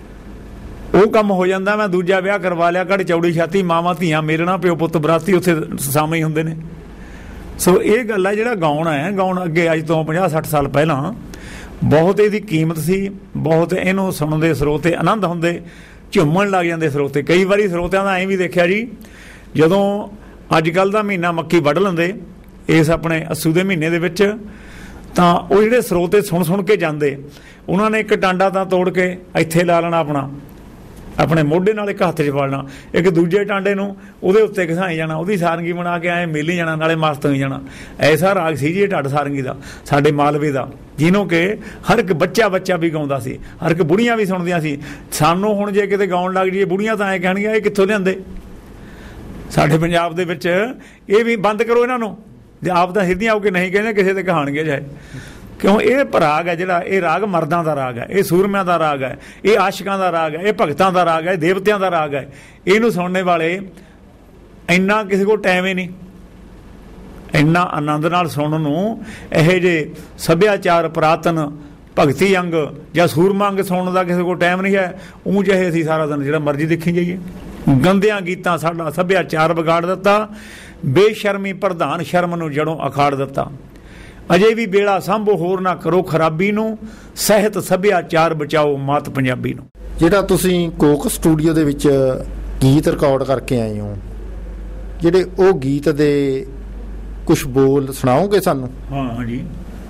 ਉਹ ਕੰਮ ਹੋ ਜਾਂਦਾ। ਮੈਂ ਦੂਜਾ ਵਿਆਹ ਕਰਵਾ ਲਿਆ, ਘੜ ਚੌੜੀ ਛਾਤੀ, ਮਾਵਾਂ ਧੀਆਂ ਮੇਲਣਾ, ਪਿਓ ਪੁੱਤ ਬਰਾਤੀ ਉੱਥੇ ਸਾਹਮਣੇ ਹੀ ਹੁੰਦੇ ਨੇ। ਸੋ ਇਹ ਗੱਲ ਹੈ, ਜਿਹੜਾ ਗਾਉਣ ਹੈ, ਗਾਉਣ ਅੱਗੇ ਅੱਜ ਤੋਂ 50-60 ਸਾਲ ਪਹਿਲਾਂ ਬਹੁਤ ਇਹਦੀ ਕੀਮਤ ਸੀ, ਬਹੁਤ ਇਹਨੂੰ ਸੁਣਦੇ ਸਰੋਤੇ ਆਨੰਦ ਹੁੰਦੇ, ਝੂਮਣ ਲੱਗ ਜਾਂਦੇ ਸਰੋਤੇ। ਕਈ ਵਾਰੀ ਸਰੋਤਿਆਂ ਦਾ ਐਂ ਵੀ ਦੇਖਿਆ ਜੀ, ਜਦੋਂ ਅੱਜ ਕੱਲ੍ਹ ਦਾ ਮਹੀਨਾ ਮੱਕੀ ਵੱਢ ਲੈਂਦੇ ਇਸ ਆਪਣੇ ਅੱਸੂ ਦੇ ਮਹੀਨੇ ਦੇ ਵਿੱਚ, ਤਾਂ ਉਹ ਜਿਹੜੇ ਸਰੋਤੇ ਸੁਣ ਕੇ ਜਾਂਦੇ, ਉਹਨਾਂ ਨੇ ਇੱਕ ਟਾਂਡਾ ਤਾਂ ਤੋੜ ਕੇ ਇੱਥੇ ਲਾ ਲੈਣਾ, ਆਪਣੇ ਮੋਢੇ ਨਾਲ ਇੱਕ ਹੱਥ 'ਚ ਫੜਨਾ, ਇੱਕ ਦੂਜੇ ਟਾਂਡੇ ਨੂੰ ਉਹਦੇ ਉੱਤੇ ਘਸਾਈ ਜਾਣਾ, ਉਹਦੀ ਸਾਰੰਗੀ ਬਣਾ ਕੇ ਐਂ ਮੇਲੀ ਜਾਣਾ, ਨਾਲੇ ਮਸਤ ਹੋਈ ਜਾਣਾ। ਐਸਾ ਰਾਗ ਸੀ ਜੀ ਇਹ ਢੱਡ ਸਾਰੰਗੀ ਦਾ, ਸਾਡੇ ਮਾਲਵੇ ਦਾ, ਜਿਹਨੂੰ ਕਿ ਹਰ ਇੱਕ ਬੱਚਾ ਵੀ ਗਾਉਂਦਾ ਸੀ, ਹਰ ਇੱਕ ਬੁੜੀਆਂ ਵੀ ਸੁਣਦੀਆਂ ਸੀ। ਸਾਨੂੰ ਹੁਣ ਜੇ ਕਿਤੇ ਗਾਉਣ ਲੱਗ ਜਾਈਏ, ਬੁੜੀਆਂ ਤਾਂ ਐਂ ਕਹਿਣਗੀਆਂ ਇਹ ਕਿੱਥੋਂ ਲਿਆਂਦੇ। ਸਾਡੇ ਪੰਜਾਬ ਦੇ ਵਿੱਚ ਇਹ ਵੀ ਬੰਦ ਕਰੋ ਇਹਨਾਂ ਨੂੰ, ਜੇ ਆਪ ਤਾਂ ਸਿੱਧੀਆਂ ਹੋ ਕੇ ਨਹੀਂ ਕਹਿੰਦੇ, ਕਿਸੇ ਤੇ ਕਹਾਣਗੇ ਜਾਏ। ਕਿਉਂ? ਇਹ ਰਾਗ ਹੈ ਜਿਹੜਾ, ਇਹ ਰਾਗ ਮਰਦਾਂ ਦਾ ਰਾਗ ਹੈ, ਇਹ ਸੂਰਮਿਆਂ ਦਾ ਰਾਗ ਹੈ, ਇਹ ਆਸ਼ਿਕਾਂ ਦਾ ਰਾਗ ਹੈ, ਇਹ ਭਗਤਾਂ ਦਾ ਰਾਗ ਹੈ, ਦੇਵਤਿਆਂ ਦਾ ਰਾਗ ਹੈ। ਇਹਨੂੰ ਸੁਣਨੇ ਵਾਲੇ ਇੰਨਾ ਕਿਸੇ ਕੋਲ ਟਾਈਮ ਹੀ ਨਹੀਂ, ਇੰਨਾ ਆਨੰਦ ਨਾਲ ਸੁਣਨ ਨੂੰ। ਇਹੋ ਜਿਹੇ ਸੱਭਿਆਚਾਰ ਪੁਰਾਤਨ ਭਗਤੀ ਅੰਗ ਜਾਂ ਸੂਰਮਾ ਅੰਗ ਸੁਣਨ ਦਾ ਕਿਸੇ ਕੋਲ ਟਾਈਮ ਨਹੀਂ ਹੈ। ਊਂ ਜਿਹੇ ਅਸੀਂ ਸਾਰਾ ਦਿਨ ਜਿਹੜਾ ਮਰਜ਼ੀ ਦੇਖੀ ਜਾਈਏ। ਗੰਦਿਆਂ ਗੀਤਾਂ ਸਾਡਾ ਸੱਭਿਆਚਾਰ ਵਿਗਾੜ ਦਿੱਤਾ, ਬੇਸ਼ਰਮੀ ਪ੍ਰਧਾਨ ਸ਼ਰਮ ਨੂੰ ਜੜੋਂ ਅਖਾੜ ਦਿੱਤਾ। ਅਜੇ ਵੀ ਬੇੜਾ ਸਾਂਭੋ ਹੋਰ ਨਾ ਕਰੋ ਖਰਾਬੀ ਨੂੰ, ਸਹਿਤ ਸੱਭਿਆਚਾਰ ਬਚਾਓ ਮਾਤ ਪੰਜਾਬੀ ਨੂੰ। ਜਿਹੜਾ ਤੁਸੀਂ ਕੋਕ ਸਟੂਡੀਓ ਦੇ ਵਿੱਚ ਗੀਤ ਰਿਕਾਰਡ ਕਰਕੇ ਆਏ ਹੋ, ਜਿਹੜੇ ਉਹ ਗੀਤ ਦੇ ਕੁਝ ਬੋਲ ਸੁਣਾਓਗੇ ਸਾਨੂੰ? ਹਾਂ ਜੀ,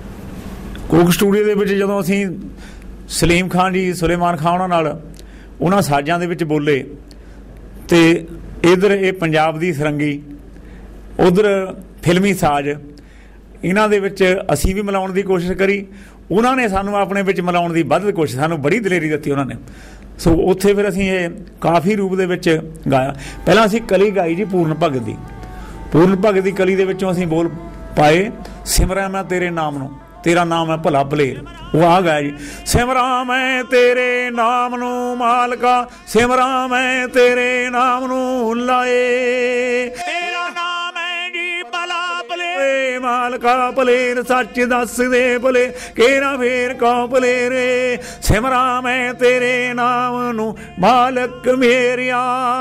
ਕੋਕ ਸਟੂਡੀਓ ਦੇ ਵਿੱਚ ਜਦੋਂ ਅਸੀਂ ਸਲੀਮ ਖਾਨ ਜੀ, ਸੁਲੇਮਾਨ ਖਾਨ ਉਹਨਾਂ ਨਾਲ ਉਹਨਾਂ ਸਾਜ਼ਾਂ ਦੇ ਵਿੱਚ ਬੋਲੇ, ਤੇ ਇੱਧਰ ਇਹ ਪੰਜਾਬ ਦੀ ਸਰੰਗੀ, ਉਧਰ ਫਿਲਮੀ ਸਾਜ਼, ਇਹਨਾਂ ਦੇ ਵਿੱਚ ਅਸੀਂ ਵੀ ਮਿਲਾਉਣ ਦੀ ਕੋਸ਼ਿਸ਼ ਕਰੀ, ਉਹਨਾਂ ਨੇ ਸਾਨੂੰ ਆਪਣੇ ਵਿੱਚ ਮਿਲਾਉਣ ਦੀ ਵੱਧ ਕੋਸ਼ਿਸ਼, ਸਾਨੂੰ ਬੜੀ ਦਲੇਰੀ ਦਿੱਤੀ ਉਹਨਾਂ ਨੇ। ਸੋ ਉੱਥੇ ਫਿਰ ਅਸੀਂ ਇਹ ਕਾਫੀ ਰੂਪ ਦੇ ਵਿੱਚ ਗਾਇਆ। ਪਹਿਲਾਂ ਅਸੀਂ ਕਲੀ ਗਾਈ ਜੀ ਪੂਰਨ ਭਗਤ ਦੀ, ਪੂਰਨ ਭਗਤ ਦੀ ਕਲੀ ਦੇ ਵਿੱਚੋਂ ਅਸੀਂ ਬੋਲ ਪਾਏ, ਸਿਮਰਾਂ ਮੈਂ ਤੇਰੇ ਨਾਮ ਨੂੰ, ਤੇਰਾ ਨਾਮ ਹੈ ਭਲਾ ਭਲੇ। ਉਹ ਆ ਗਿਆ ਜੀ, ਸਿਮਰਾਂ ਮੈਂ ਤੇਰੇ ਨਾਮ ਨੂੰ ਮਾਲਕਾ, ਸਿਮਰਾਂ ਮੈਂ ਤੇਰੇ ਨਾਮ ਨੂੰ ਲਾਏ, ਤੇਰਾ ਨਾਮ ਹੈ ਜੀ ਭਲਾ ਭਲੇ ਮਾਲਕਾ, ਭਲੇਰ ਸੱਚ ਦੱਸਦੇ ਭਲੇ, ਕਿਹੜਾ ਫੇਰ ਕੋ ਭਲੇਰੇ, ਸਿਮਰਾਂ ਮੈਂ ਤੇਰੇ ਨਾਮ ਨੂੰ ਮਾਲਕ ਮੇਰਿਆ।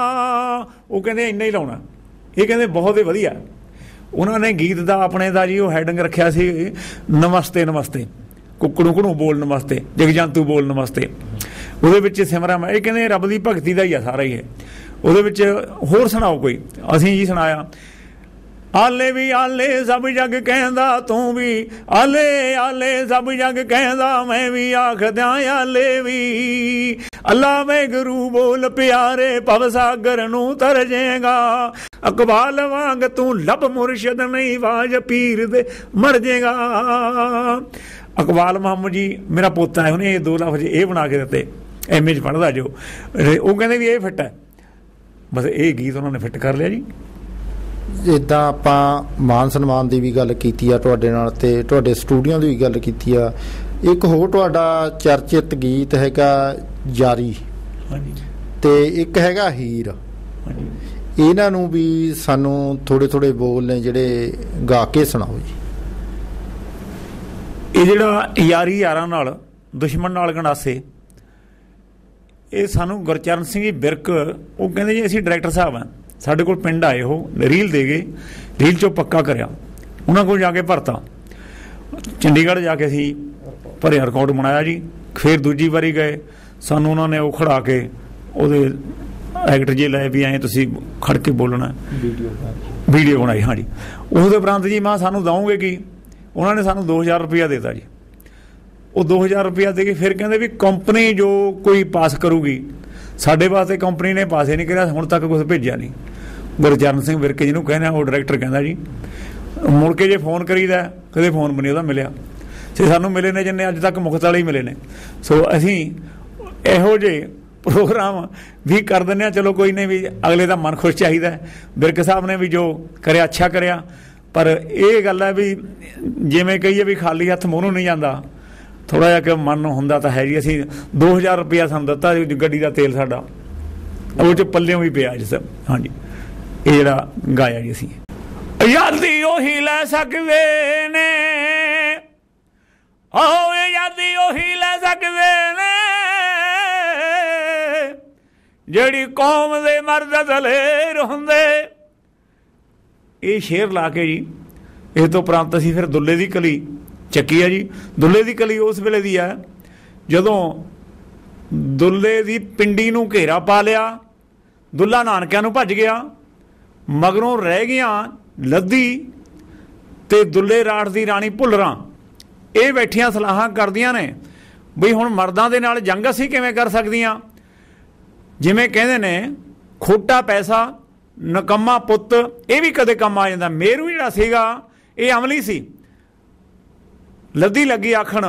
ਉਹ ਕਹਿੰਦੇ ਇੰਨਾ ਹੀ ਲਾਉਣਾ, ਇਹ ਕਹਿੰਦੇ ਬਹੁਤ ਹੀ ਵਧੀਆ। ਉਹਨਾਂ ਨੇ ਗੀਤ ਦਾ ਆਪਣੇ ਦਾ ਜੀ ਉਹ ਹੈਡਿੰਗ ਰੱਖਿਆ ਸੀ, ਨਮਸਤੇ ਨਮਸਤੇ, ਕੁੱਕੜੂ ਘੜੂ ਬੋਲ ਨਮਸਤੇ, ਜਗਜੰਤੂ ਬੋਲ ਨਮਸਤੇ। ਉਹਦੇ ਵਿੱਚ ਸਿਮਰਾਂ ਮੈਂ, ਇਹ ਕਹਿੰਦੇ ਰੱਬ ਦੀ ਭਗਤੀ ਦਾ ਹੀ ਆ ਸਾਰਾ ਹੀ ਹੈ। ਉਹਦੇ ਵਿੱਚ ਹੋਰ ਸੁਣਾਓ ਕੋਈ? ਅਸੀਂ ਜੀ ਸੁਣਾਇਆ, ਆਲੇ ਵੀ ਆਲੇ ਸਭ ਜੱਗ ਕਹਿੰਦਾ, ਤੂੰ ਵੀ ਆਲੇ ਆਲੇ ਸਭ ਜੱਗ ਕਹਿੰਦਾ, ਮੈਂ ਵੀ ਆਖਦਿਆਂ ਆਲੇ ਵੀ, ਅੱਲਾ ਵਾਹਿਗੁਰੂ ਬੋਲ ਪਿਆਰੇ, ਭਵ ਸਾਗਰ ਨੂੰ ਤਰ ਜਾਏਗਾ, ਅਕਬਾਲ ਵਾਂਗ ਤੂੰ ਲੱਭ ਮੁਰਸ਼ਦ ਨਹੀਂ, ਵਾਜ ਪੀਰ ਦੇ ਮਰ ਜਾਏਗਾ। ਅਕਬਾਲ ਮੁਹੰਮਦ ਜੀ ਮੇਰਾ ਪੋਤਾ ਹੈ, ਉਹਨੇ ਇਹ 2 ਲਫ਼ਜ਼ ਇਹ ਬਣਾ ਕੇ ਦਿੱਤੇ, ਐਮ ਏ 'ਚ ਪੜ੍ਹਦਾ ਜੋ, ਉਹ ਕਹਿੰਦੇ ਵੀ ਇਹ ਫਿੱਟ ਹੈ, ਬਸ ਇਹ ਗੀਤ ਉਹਨਾਂ ਨੇ ਫਿੱਟ ਕਰ ਲਿਆ ਜੀ। ਇੱਦਾਂ ਆਪਾਂ ਮਾਨ ਸਨਮਾਨ ਦੀ ਵੀ ਗੱਲ ਕੀਤੀ ਆ ਤੁਹਾਡੇ ਨਾਲ, ਤੇ ਤੁਹਾਡੇ ਸਟੂਡੀਓ ਦੀ ਵੀ ਗੱਲ ਕੀਤੀ ਆ। ਇੱਕ ਹੋਰ ਤੁਹਾਡਾ ਚਰਚਿਤ ਗੀਤ ਹੈਗਾ ਯਾਰੀ, ਤੇ ਇੱਕ ਹੈਗਾ ਹੀਰ। ਇਹਨਾਂ ਨੂੰ ਵੀ ਸਾਨੂੰ ਥੋੜੇ ਬੋਲ ਨੇ ਜਿਹੜੇ ਗਾ ਕੇ ਸੁਣਾਓ ਜੀ। ਇਹ ਜਿਹੜਾ ਯਾਰੀ ਯਾਰਾਂ ਨਾਲ ਦੁਸ਼ਮਣ ਨਾਲ ਗੰਡਾਸੇ, ਇਹ ਸਾਨੂੰ ਗੁਰਚਰਨ ਸਿੰਘ ਜੀ ਬਿਰਕ ਉਹ ਕਹਿੰਦੇ ਜੀ ਅਸੀਂ ਡਾਇਰੈਕਟਰ ਸਾਹਿਬ ਹਾਂ, ਸਾਡੇ ਕੋਲ ਪਿੰਡ ਆਏ, ਉਹ ਰੀਲ ਦੇ ਗਏ, ਰੀਲ 'ਚੋਂ ਪੱਕਾ ਕਰਿਆ, ਉਹਨਾਂ ਕੋਲ ਜਾ ਕੇ ਭਰਤਾ, ਚੰਡੀਗੜ੍ਹ ਜਾ ਕੇ ਅਸੀਂ ਭਰਿਆ, ਰਿਕਾਰਡ ਬਣਾਇਆ ਜੀ। ਫਿਰ ਦੂਜੀ ਵਾਰੀ ਗਏ, ਸਾਨੂੰ ਉਹਨਾਂ ਨੇ ਉਹ ਖੜਾ ਕੇ ਉਹਦੇ ਐਕਟ ਜੇ ਲਾਏ ਵੀ ਐਂ ਤੁਸੀਂ ਖੜ ਕੇ ਬੋਲਣਾ, ਵੀਡੀਓ ਬਣਾਈ। ਹਾਂਜੀ, ਉਹਦੇ ਉਪਰੰਤ ਜੀ ਮੈਂ ਸਾਨੂੰ ਦਊਂਗੇ ਕੀ, ਉਹਨਾਂ ਨੇ ਸਾਨੂੰ 2000 ਰੁਪਇਆ ਦੇਤਾ ਜੀ। ਉਹ 2000 ਰੁਪਇਆ ਦੇ ਕੇ ਫਿਰ ਕਹਿੰਦੇ ਵੀ ਕੰਪਨੀ ਜੋ ਕੋਈ ਪਾਸ ਕਰੂਗੀ, ਸਾਡੇ ਵਾਸਤੇ ਕੰਪਨੀ ਨੇ ਪਾਸ ਹੀ ਨਹੀਂ ਕਰਿਆ, ਹੁਣ ਤੱਕ ਕੁਛ ਭੇਜਿਆ ਨਹੀਂ। ਗੁਰਚਰਨ ਸਿੰਘ ਵਿਰਕ ਜਿਹਨੂੰ ਕਹਿੰਦੇ ਉਹ ਡਾਇਰੈਕਟਰ ਕਹਿੰਦਾ ਜੀ, ਮੁੜ ਕੇ ਜੇ ਫੋਨ ਕਰੀਦਾ ਕਦੇ ਫੋਨ ਵੀ ਨਹੀਂ ਉਹਦਾ ਮਿਲਿਆ, ਤੇ ਸਾਨੂੰ ਮਿਲੇ ਨੇ ਜਿੰਨੇ ਅੱਜ ਤੱਕ ਮੁਖਤ ਵਾਲੇ ਹੀ ਮਿਲੇ ਨੇ। ਸੋ ਅਸੀਂ ਇਹੋ ਜਿਹੇ ਪ੍ਰੋਗਰਾਮ ਵੀ ਕਰ ਦਿੰਦੇ ਹਾਂ, ਚਲੋ ਕੋਈ ਨਹੀਂ, ਵੀ ਅਗਲੇ ਦਾ ਮਨ ਖੁਸ਼ ਚਾਹੀਦਾ। ਵਿਰਕ ਸਾਹਿਬ ਨੇ ਵੀ ਜੋ ਕਰਿਆ ਅੱਛਾ ਕਰਿਆ, ਪਰ ਇਹ ਗੱਲ ਹੈ ਵੀ ਜਿਵੇਂ ਕਹੀਏ ਵੀ ਖਾਲੀ ਹੱਥ ਮੂੰਹ ਨੂੰ ਨਹੀਂ ਜਾਂਦਾ, ਥੋੜ੍ਹਾ ਜਿਹਾ ਕਿ ਮਨ ਹੁੰਦਾ ਤਾਂ ਹੈ ਜੀ। ਅਸੀਂ 2000 ਰੁਪਇਆ ਸਾਨੂੰ ਦਿੱਤਾ, ਗੱਡੀ ਦਾ ਤੇਲ ਸਾਡਾ ਉਹ 'ਚ ਪੱਲਿਓਂ ਵੀ ਪਿਆ ਜੀ ਸਭ। ਹਾਂਜੀ, ਇਹ ਜਿਹੜਾ ਗਾਇਆ ਜੀ ਅਸੀਂ। ਯਾਦੀ ਉਹੀ ਲੈ ਸਕਦੇ ਨੇ, ਆਜ਼ਾਦੀ ਉਹੀ ਲੈ ਸਕਦੇ ਨੇ ਜਿਹੜੀ ਕੌਮ ਦੇ ਮਰਦ ਦਲੇਰ ਹੁੰਦੇ। ਇਹ ਸ਼ੇਰ ਲਾ ਕੇ ਜੀ ਇਸ ਤੋਂ ਉਪਰੰਤ ਅਸੀਂ ਫਿਰ ਦੁੱਲੇ ਦੀ ਕਲੀ ਚੱਕੀ ਆ ਜੀ। ਦੁੱਲੇ ਦੀ ਕਲੀ ਉਸ ਵੇਲੇ ਦੀ ਆ ਜਦੋਂ ਦੁੱਲੇ ਦੀ ਪਿੰਡੀ ਨੂੰ ਘੇਰਾ ਪਾ ਲਿਆ, ਦੁੱਲਾ ਨਾਨਕਿਆਂ ਨੂੰ ਭੱਜ ਗਿਆ, ਮਗਰੋਂ ਰਹਿ ਗਈਆਂ ਲੱਦੀ ਤੇ ਦੁੱਲੇ ਰਾਠ ਦੀ ਰਾਣੀ ਭੁੱਲਰਾਂ। ਇਹ ਬੈਠੀਆਂ ਸਲਾਹਾਂ ਕਰਦੀਆਂ ਨੇ ਬਈ ਹੁਣ ਮਰਦਾਂ ਦੇ ਨਾਲ ਜੰਗ ਅਸੀਂ ਕਿਵੇਂ ਕਰ ਸਕਦੀਆਂ। ਜਿਵੇਂ ਕਹਿੰਦੇ ਨੇ ਖੋਟਾ ਪੈਸਾ ਨਕੰਮਾ ਪੁੱਤ, ਇਹ ਵੀ ਕਦੇ ਕੰਮ ਆ ਜਾਂਦਾ। ਮੇਰੂ ਜਿਹੜਾ ਸੀਗਾ ਇਹ ਅਮਲੀ ਸੀ। ਲੱਦੀ ਲੱਗੀ ਆਖਣ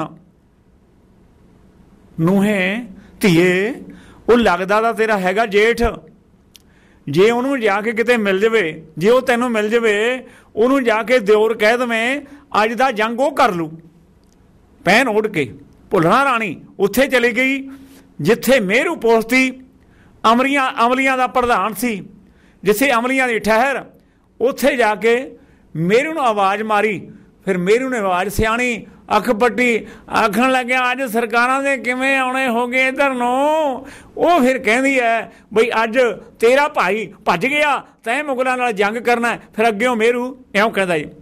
ਨੂੰਹੇ ਧੀਏ ਉਹ ਲੱਗਦਾ ਤਾਂ ਤੇਰਾ ਹੈਗਾ ਜੇਠ, ਜੇ ਉਹਨੂੰ ਜਾ ਕੇ ਕਿਤੇ ਮਿਲ ਜਾਵੇ, ਜੇ ਉਹ ਤੈਨੂੰ ਮਿਲ ਜਾਵੇ, ਉਹਨੂੰ ਜਾ ਕੇ ਦਿਓਰ ਕਹਿ ਦਵੇਂ ਅੱਜ ਦਾ ਜੰਗ ਉਹ ਕਰ ਲੂ। ਪੈਨ ਉੱਡ ਕੇ ਭੁੱਲਣਾ ਰਾਣੀ ਉੱਥੇ ਚਲੀ ਗਈ ਜਿੱਥੇ ਮੇਰੂ ਪੋਸਤੀ ਅਮਲੀਆਂ ਦਾ ਪ੍ਰਧਾਨ ਸੀ, ਜਿੱਥੇ ਅਮਲੀਆਂ ਦੀ ਠਹਿਰ। ਉੱਥੇ ਜਾ ਕੇ ਮੇਰੂ ਨੂੰ ਆਵਾਜ਼ ਮਾਰੀ। ਫਿਰ ਮੇਰੂ ਨੇ ਆਵਾਜ਼ ਸਿਆਣੀ ਅੱਖ ਪੱਟੀ, ਆਖਣ ਲੱਗਿਆ ਅੱਜ ਸਰਕਾਰਾਂ ਦੇ ਕਿਵੇਂ ਆਉਣੇ ਹੋ ਗਏ ਇੱਧਰ ਨੂੰ। ਉਹ ਫਿਰ ਕਹਿੰਦੀ ਹੈ ਬਈ ਅੱਜ ਤੇਰਾ ਭਾਈ ਭੱਜ ਗਿਆ, ਤੈਂ ਮੁਗਲਾਂ ਨਾਲ ਜੰਗ ਕਰਨਾ। ਫਿਰ ਅੱਗਿਓਂ ਮੇਰੂ ਇਉਂ ਕਹਿੰਦਾ ਜੀ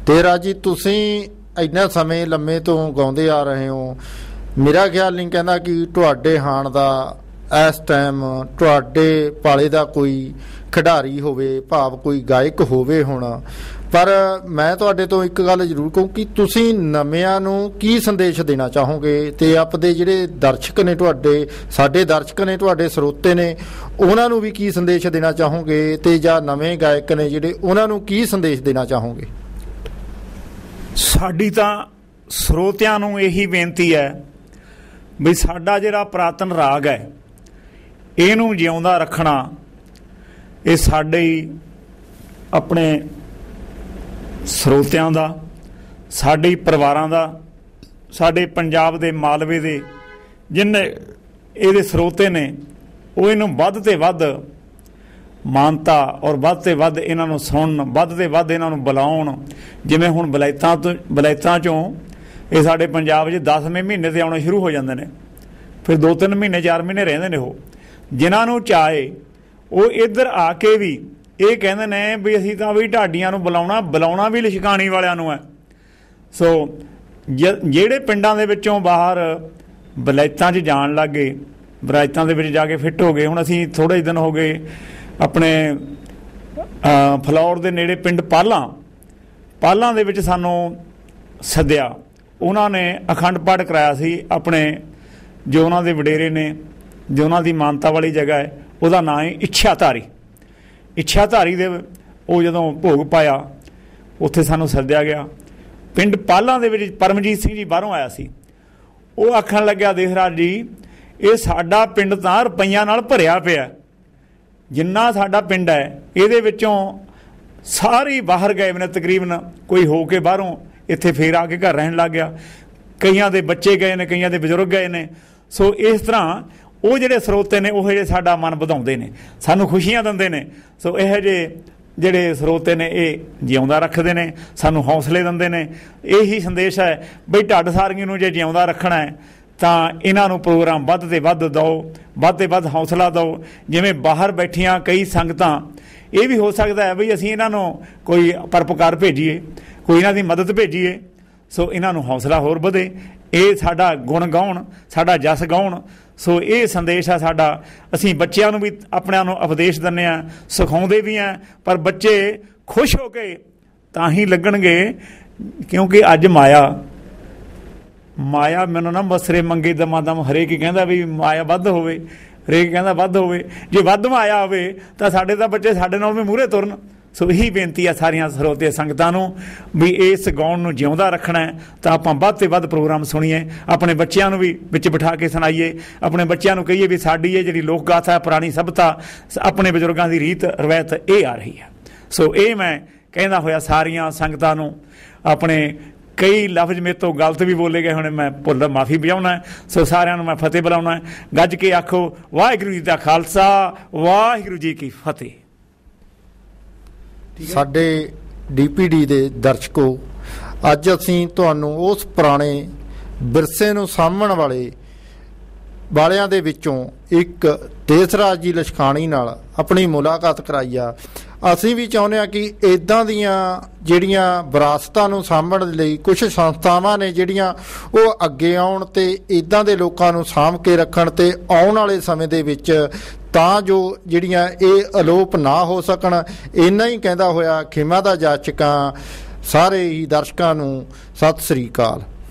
ਤੇ ਰਾਜੀ ਤੁਸੀਂ ਇੰਨਾ ਸਮੇਂ ਲੰਮੇ ਤੋਂ ਗਾਉਂਦੇ ਆ ਰਹੇ ਹੋ। ਮੇਰਾ ਖਿਆਲ ਨਹੀਂ ਕਹਿੰਦਾ ਕਿ ਤੁਹਾਡੇ ਹਾਣ ਦਾ ਇਸ ਟਾਈਮ ਤੁਹਾਡੇ ਪਾਲੇ ਦਾ ਕੋਈ ਖਿਡਾਰੀ ਹੋਵੇ, ਭਾਵ ਕੋਈ ਗਾਇਕ ਹੋਵੇ ਹੁਣ। ਪਰ ਮੈਂ ਤੁਹਾਡੇ ਤੋਂ ਇੱਕ ਗੱਲ ਜ਼ਰੂਰ ਕਹੂੰ ਕਿ ਤੁਸੀਂ ਨਵਿਆਂ ਨੂੰ ਕੀ ਸੰਦੇਸ਼ ਦੇਣਾ ਚਾਹੋਗੇ, ਤੇ ਆਪਣੇ ਜਿਹੜੇ ਦਰਸ਼ਕ ਨੇ ਤੁਹਾਡੇ, ਸਾਡੇ ਦਰਸ਼ਕ ਨੇ, ਤੁਹਾਡੇ ਸਰੋਤੇ ਨੇ, ਉਹਨਾਂ ਨੂੰ ਵੀ ਕੀ ਸੰਦੇਸ਼ ਦੇਣਾ ਚਾਹੋਗੇ, ਤੇ ਜਾਂ ਨਵੇਂ ਗਾਇਕ ਨੇ ਜਿਹੜੇ, ਉਹਨਾਂ ਨੂੰ ਕੀ ਸੰਦੇਸ਼ ਦੇਣਾ ਚਾਹੋਗੇ? ਸਾਡੀ ਤਾਂ ਸਰੋਤਿਆਂ ਨੂੰ ਇਹੀ ਬੇਨਤੀ ਹੈ ਵੀ ਸਾਡਾ ਜਿਹੜਾ ਪੁਰਾਤਨ ਰਾਗ ਹੈ ਇਹਨੂੰ ਜਿਉਂਦਾ ਰੱਖਣਾ, ਇਹ ਸਾਡੇ ਹੀ ਆਪਣੇ ਸਰੋਤਿਆਂ ਦਾ, ਸਾਡੇ ਪਰਿਵਾਰਾਂ ਦਾ, ਸਾਡੇ ਪੰਜਾਬ ਦੇ ਮਾਲਵੇ ਦੇ ਜਿੰਨੇ ਇਹਦੇ ਸਰੋਤੇ ਨੇ ਉਹ ਇਹਨੂੰ ਵੱਧ ਤੇ ਵੱਧ ਮਾਨਤਾ ਔਰ ਵੱਧ ਤੇ ਵੱਧ ਇਹਨਾਂ ਨੂੰ ਸੁਣਨ, ਵੱਧ ਤੇ ਵੱਧ ਇਹਨਾਂ ਨੂੰ ਬੁਲਾਉਣ। ਜਿਵੇਂ ਹੁਣ ਬਲੈਤਾਂ ਚੋਂ ਇਹ ਸਾਡੇ ਪੰਜਾਬ 'ਚ 10ਵੇਂ ਮਹੀਨੇ 'ਤੇ ਆਉਣੇ ਸ਼ੁਰੂ ਹੋ ਜਾਂਦੇ ਨੇ, ਫਿਰ 2-3 ਮਹੀਨੇ 4 ਮਹੀਨੇ ਰਹਿੰਦੇ ਨੇ। ਉਹ ਜਿਨ੍ਹਾਂ ਨੂੰ ਚਾਹੇ ਉਹ ਇੱਧਰ ਆ ਕੇ ਵੀ ਇਹ ਕਹਿੰਦੇ ਨੇ ਵੀ ਅਸੀਂ ਤਾਂ ਵੀ ਢਾਡੀਆਂ ਨੂੰ ਬੁਲਾਉਣਾ ਵੀ ਲਿਸ਼ਕਾਣੀ ਵਾਲਿਆਂ ਨੂੰ ਹੈ। ਸੋ ਜਿਹੜੇ ਪਿੰਡਾਂ ਦੇ ਵਿੱਚੋਂ ਬਾਹਰ ਬਲੈਤਾਂ 'ਚ ਜਾਣ ਲੱਗ ਗਏ, ਬਰਾਇਤਾਂ ਦੇ ਵਿੱਚ ਜਾ ਕੇ ਫਿੱਟ ਹੋ ਗਏ। ਹੁਣ ਅਸੀਂ ਥੋੜ੍ਹੇ ਦਿਨ ਹੋ ਗਏ ਆਪਣੇ ਫਲੌਰ ਦੇ ਨੇੜੇ ਪਿੰਡ ਪਾਲਾਂ ਦੇ ਵਿੱਚ ਸਾਨੂੰ ਸੱਦਿਆ, ਉਹਨਾਂ ਨੇ ਅਖੰਡ ਪਾਠ ਕਰਾਇਆ ਸੀ। ਆਪਣੇ ਜੋ ਉਹਨਾਂ ਦੇ ਵਡੇਰੇ ਨੇ, ਜੋ ਉਹਨਾਂ ਦੀ ਮਾਨਤਾ ਵਾਲੀ ਜਗ੍ਹਾ ਹੈ, ਉਹਦਾ ਨਾਂ ਹੈ ਇੱਛਾਧਾਰੀ ਦੇ ਉਹ ਜਦੋਂ ਭੋਗ ਪਾਇਆ ਉੱਥੇ ਸਾਨੂੰ ਸੱਦਿਆ ਗਿਆ। ਪਿੰਡ ਪਾਲਾਂ ਦੇ ਵਿੱਚ ਪਰਮਜੀਤ ਸਿੰਘ ਜੀ ਬਾਹਰੋਂ ਆਇਆ ਸੀ। ਉਹ ਆਖਣ ਲੱਗਿਆ, ਦੇਖ ਰਾਜ ਜੀ, ਇਹ ਸਾਡਾ ਪਿੰਡ ਤਾਂ ਰੁਪਈਆਂ ਨਾਲ ਭਰਿਆ ਪਿਆ, ਜਿੰਨਾ ਸਾਡਾ ਪਿੰਡ ਹੈ ਇਹਦੇ ਵਿੱਚੋਂ ਸਾਰੇ ਬਾਹਰ ਗਏ ਨੇ ਤਕਰੀਬਨ, ਕੋਈ ਹੋ ਕੇ ਬਾਹਰੋਂ ਇੱਥੇ ਫੇਰ ਆ ਕੇ ਘਰ ਰਹਿਣ ਲੱਗ ਗਿਆ। ਕਈਆਂ ਦੇ ਬੱਚੇ ਗਏ ਨੇ, ਕਈਆਂ ਦੇ ਬਜ਼ੁਰਗ ਗਏ ਨੇ। ਸੋ ਇਸ ਤਰ੍ਹਾਂ ਉਹ ਜਿਹੜੇ ਸਰੋਤੇ ਨੇ ਉਹ ਜਿਹੇ ਸਾਡਾ ਮਨ ਵਧਾਉਂਦੇ ਨੇ, ਸਾਨੂੰ ਖੁਸ਼ੀਆਂ ਦਿੰਦੇ ਨੇ। ਸੋ ਇਹੋ ਜਿਹੇ ਜਿਹੜੇ ਸਰੋਤੇ ਨੇ ਇਹ ਜਿਉਂਦਾ ਰੱਖਦੇ ਨੇ, ਸਾਨੂੰ ਹੌਸਲੇ ਦਿੰਦੇ ਨੇ। ਇਹੀ ਸੰਦੇਸ਼ ਹੈ ਬਈ ਢੱਡ ਸਾਰੰਗੀ ਨੂੰ ਜੇ ਜਿਉਂਦਾ ਰੱਖਣਾ ਹੈ ਤਾਂ ਇਹਨਾਂ ਨੂੰ ਪ੍ਰੋਗਰਾਮ ਵੱਧ ਤੇ ਵੱਧ ਦਿਓ, ਵੱਧ ਤੇ ਵੱਧ ਹੌਸਲਾ ਦਿਓ। ਜਿਵੇਂ ਬਾਹਰ ਬੈਠੀਆਂ ਕਈ ਸੰਗਤਾਂ, ਇਹ ਵੀ ਹੋ ਸਕਦਾ ਹੈ ਬਈ ਅਸੀਂ ਇਹਨਾਂ ਨੂੰ ਕੋਈ ਪਰਉਪਕਾਰ ਭੇਜੀਏ, ਕੋਈ ਇਹਨਾਂ ਦੀ ਮਦਦ ਭੇਜੀਏ। ਸੋ ਇਹਨਾਂ ਨੂੰ ਹੌਸਲਾ ਹੋਰ ਵਧੇ, ਇਹ ਸਾਡਾ ਗੁਣ ਗਾਉਣ, ਸਾਡਾ ਜਸ ਗਾਉਣ। ਸੋ ਇਹ ਸੰਦੇਸ਼ ਆ ਸਾਡਾ। ਅਸੀਂ ਬੱਚਿਆਂ ਨੂੰ ਵੀ ਆਪਣਿਆਂ ਨੂੰ ਉਪਦੇਸ਼ ਦਿੰਦੇ ਹਾਂ, ਸਿਖਾਉਂਦੇ ਵੀ ਹਾਂ, ਪਰ ਬੱਚੇ ਖੁਸ਼ ਹੋ ਕੇ ਤਾਂ ਹੀ ਲੱਗਣਗੇ, ਕਿਉਂਕਿ ਅੱਜ ਮਾਇਆ ਮੈਨੂੰ ਨਾ ਬਸਰੇ ਮੰਗੇ ਦਮਾਦਮ ਹਰੇਕ ਹੀ ਕਹਿੰਦਾ ਵੀ ਮਾਇਆ ਵੱਧ ਹੋਵੇ, ਹਰੇਕ ਕਹਿੰਦਾ ਵੱਧ ਹੋਵੇ। ਜੇ ਵੱਧ ਮਾਇਆ ਹੋਵੇ ਤਾਂ ਸਾਡੇ ਤਾਂ ਬੱਚੇ ਸਾਡੇ ਨਾਲ ਵੀ ਮੂਹਰੇ ਤੁਰਨ। ਸੋ ਇਹੀ ਬੇਨਤੀ ਆ ਸਾਰੀਆਂ ਸਰੋਤੇ ਸੰਗਤਾਂ ਨੂੰ ਵੀ ਇਸ ਗਾਉਣ ਨੂੰ ਜਿਉਂਦਾ ਰੱਖਣਾ ਹੈ ਤਾਂ ਆਪਾਂ ਵੱਧ ਤੋਂ ਵੱਧ ਪ੍ਰੋਗਰਾਮ ਸੁਣੀਏ, ਆਪਣੇ ਬੱਚਿਆਂ ਨੂੰ ਵੀ ਵਿੱਚ ਬਿਠਾ ਕੇ ਸੁਣਾਈਏ, ਆਪਣੇ ਬੱਚਿਆਂ ਨੂੰ ਕਹੀਏ ਵੀ ਸਾਡੀ ਇਹ ਜਿਹੜੀ ਲੋਕ ਗਾਥਾ, ਪੁਰਾਣੀ ਸਭਤਾ, ਆਪਣੇ ਬਜ਼ੁਰਗਾਂ ਦੀ ਰੀਤ ਰਵਾਇਤ ਇਹ ਆ ਰਹੀ ਹੈ। ਸੋ ਇਹ ਮੈਂ ਕਹਿੰਦਾ ਹੋਇਆ ਸਾਰੀਆਂ ਸੰਗਤਾਂ ਨੂੰ, ਆਪਣੇ ਕਈ ਲਫ਼ਜ਼ ਮੇਰੇ ਤੋਂ ਗਲਤ ਵੀ ਬੋਲੇ ਗਏ ਹੋਣੇ, ਮੈਂ ਭੁੱਲ ਮਾਫੀ ਬੁਝਾਉਣਾ। ਸੋ ਸਾਰਿਆਂ ਨੂੰ ਮੈਂ ਫਤਿਹ ਬੁਲਾਉਣਾ। ਗੱਜ ਕੇ ਆਖੋ ਵਾਹਿਗੁਰੂ ਜੀ ਦਾ ਖਾਲਸਾ, ਵਾਹਿਗੁਰੂ ਜੀ ਕੀ ਫਤਿਹ। ਸਾਡੇ DPD ਦੇ ਦਰਸ਼ਕੋ, ਅੱਜ ਅਸੀਂ ਤੁਹਾਨੂੰ ਉਸ ਪੁਰਾਣੇ ਵਿਰਸੇ ਨੂੰ ਸਾਂਭਣ ਵਾਲਿਆਂ ਦੇ ਵਿੱਚੋਂ ਇੱਕ ਦੇਸਰਾਜ ਜੀ ਲਿਸ਼ਕਾਣੀ ਨਾਲ ਆਪਣੀ ਮੁਲਾਕਾਤ ਕਰਾਈ ਆ। ਅਸੀਂ ਵੀ ਚਾਹੁੰਦੇ ਹਾਂ ਕਿ ਇੱਦਾਂ ਦੀਆਂ ਜਿਹੜੀਆਂ ਵਿਰਾਸਤਾਂ ਨੂੰ ਸਾਂਭਣ ਲਈ ਕੁਝ ਸੰਸਥਾਵਾਂ ਨੇ ਜਿਹੜੀਆਂ ਉਹ ਅੱਗੇ ਆਉਣ ਤੇ ਇੱਦਾਂ ਦੇ ਲੋਕਾਂ ਨੂੰ ਸਾਂਭ ਕੇ ਰੱਖਣ, ਤੇ ਆਉਣ ਵਾਲੇ ਸਮੇਂ ਦੇ ਵਿੱਚ ਤਾਂ ਜੋ ਜਿਹੜੀਆਂ ਇਹ ਅਲੋਪ ਨਾ ਹੋ ਸਕਣ। ਇੰਨਾ ਹੀ ਕਹਿੰਦਾ ਹੋਇਆ ਖਿਮਾ ਦਾ ਜਾਚਕਾਂ ਸਾਰੇ ਹੀ ਦਰਸ਼ਕਾਂ ਨੂੰ ਸਤਿ ਸ੍ਰੀ ਅਕਾਲ।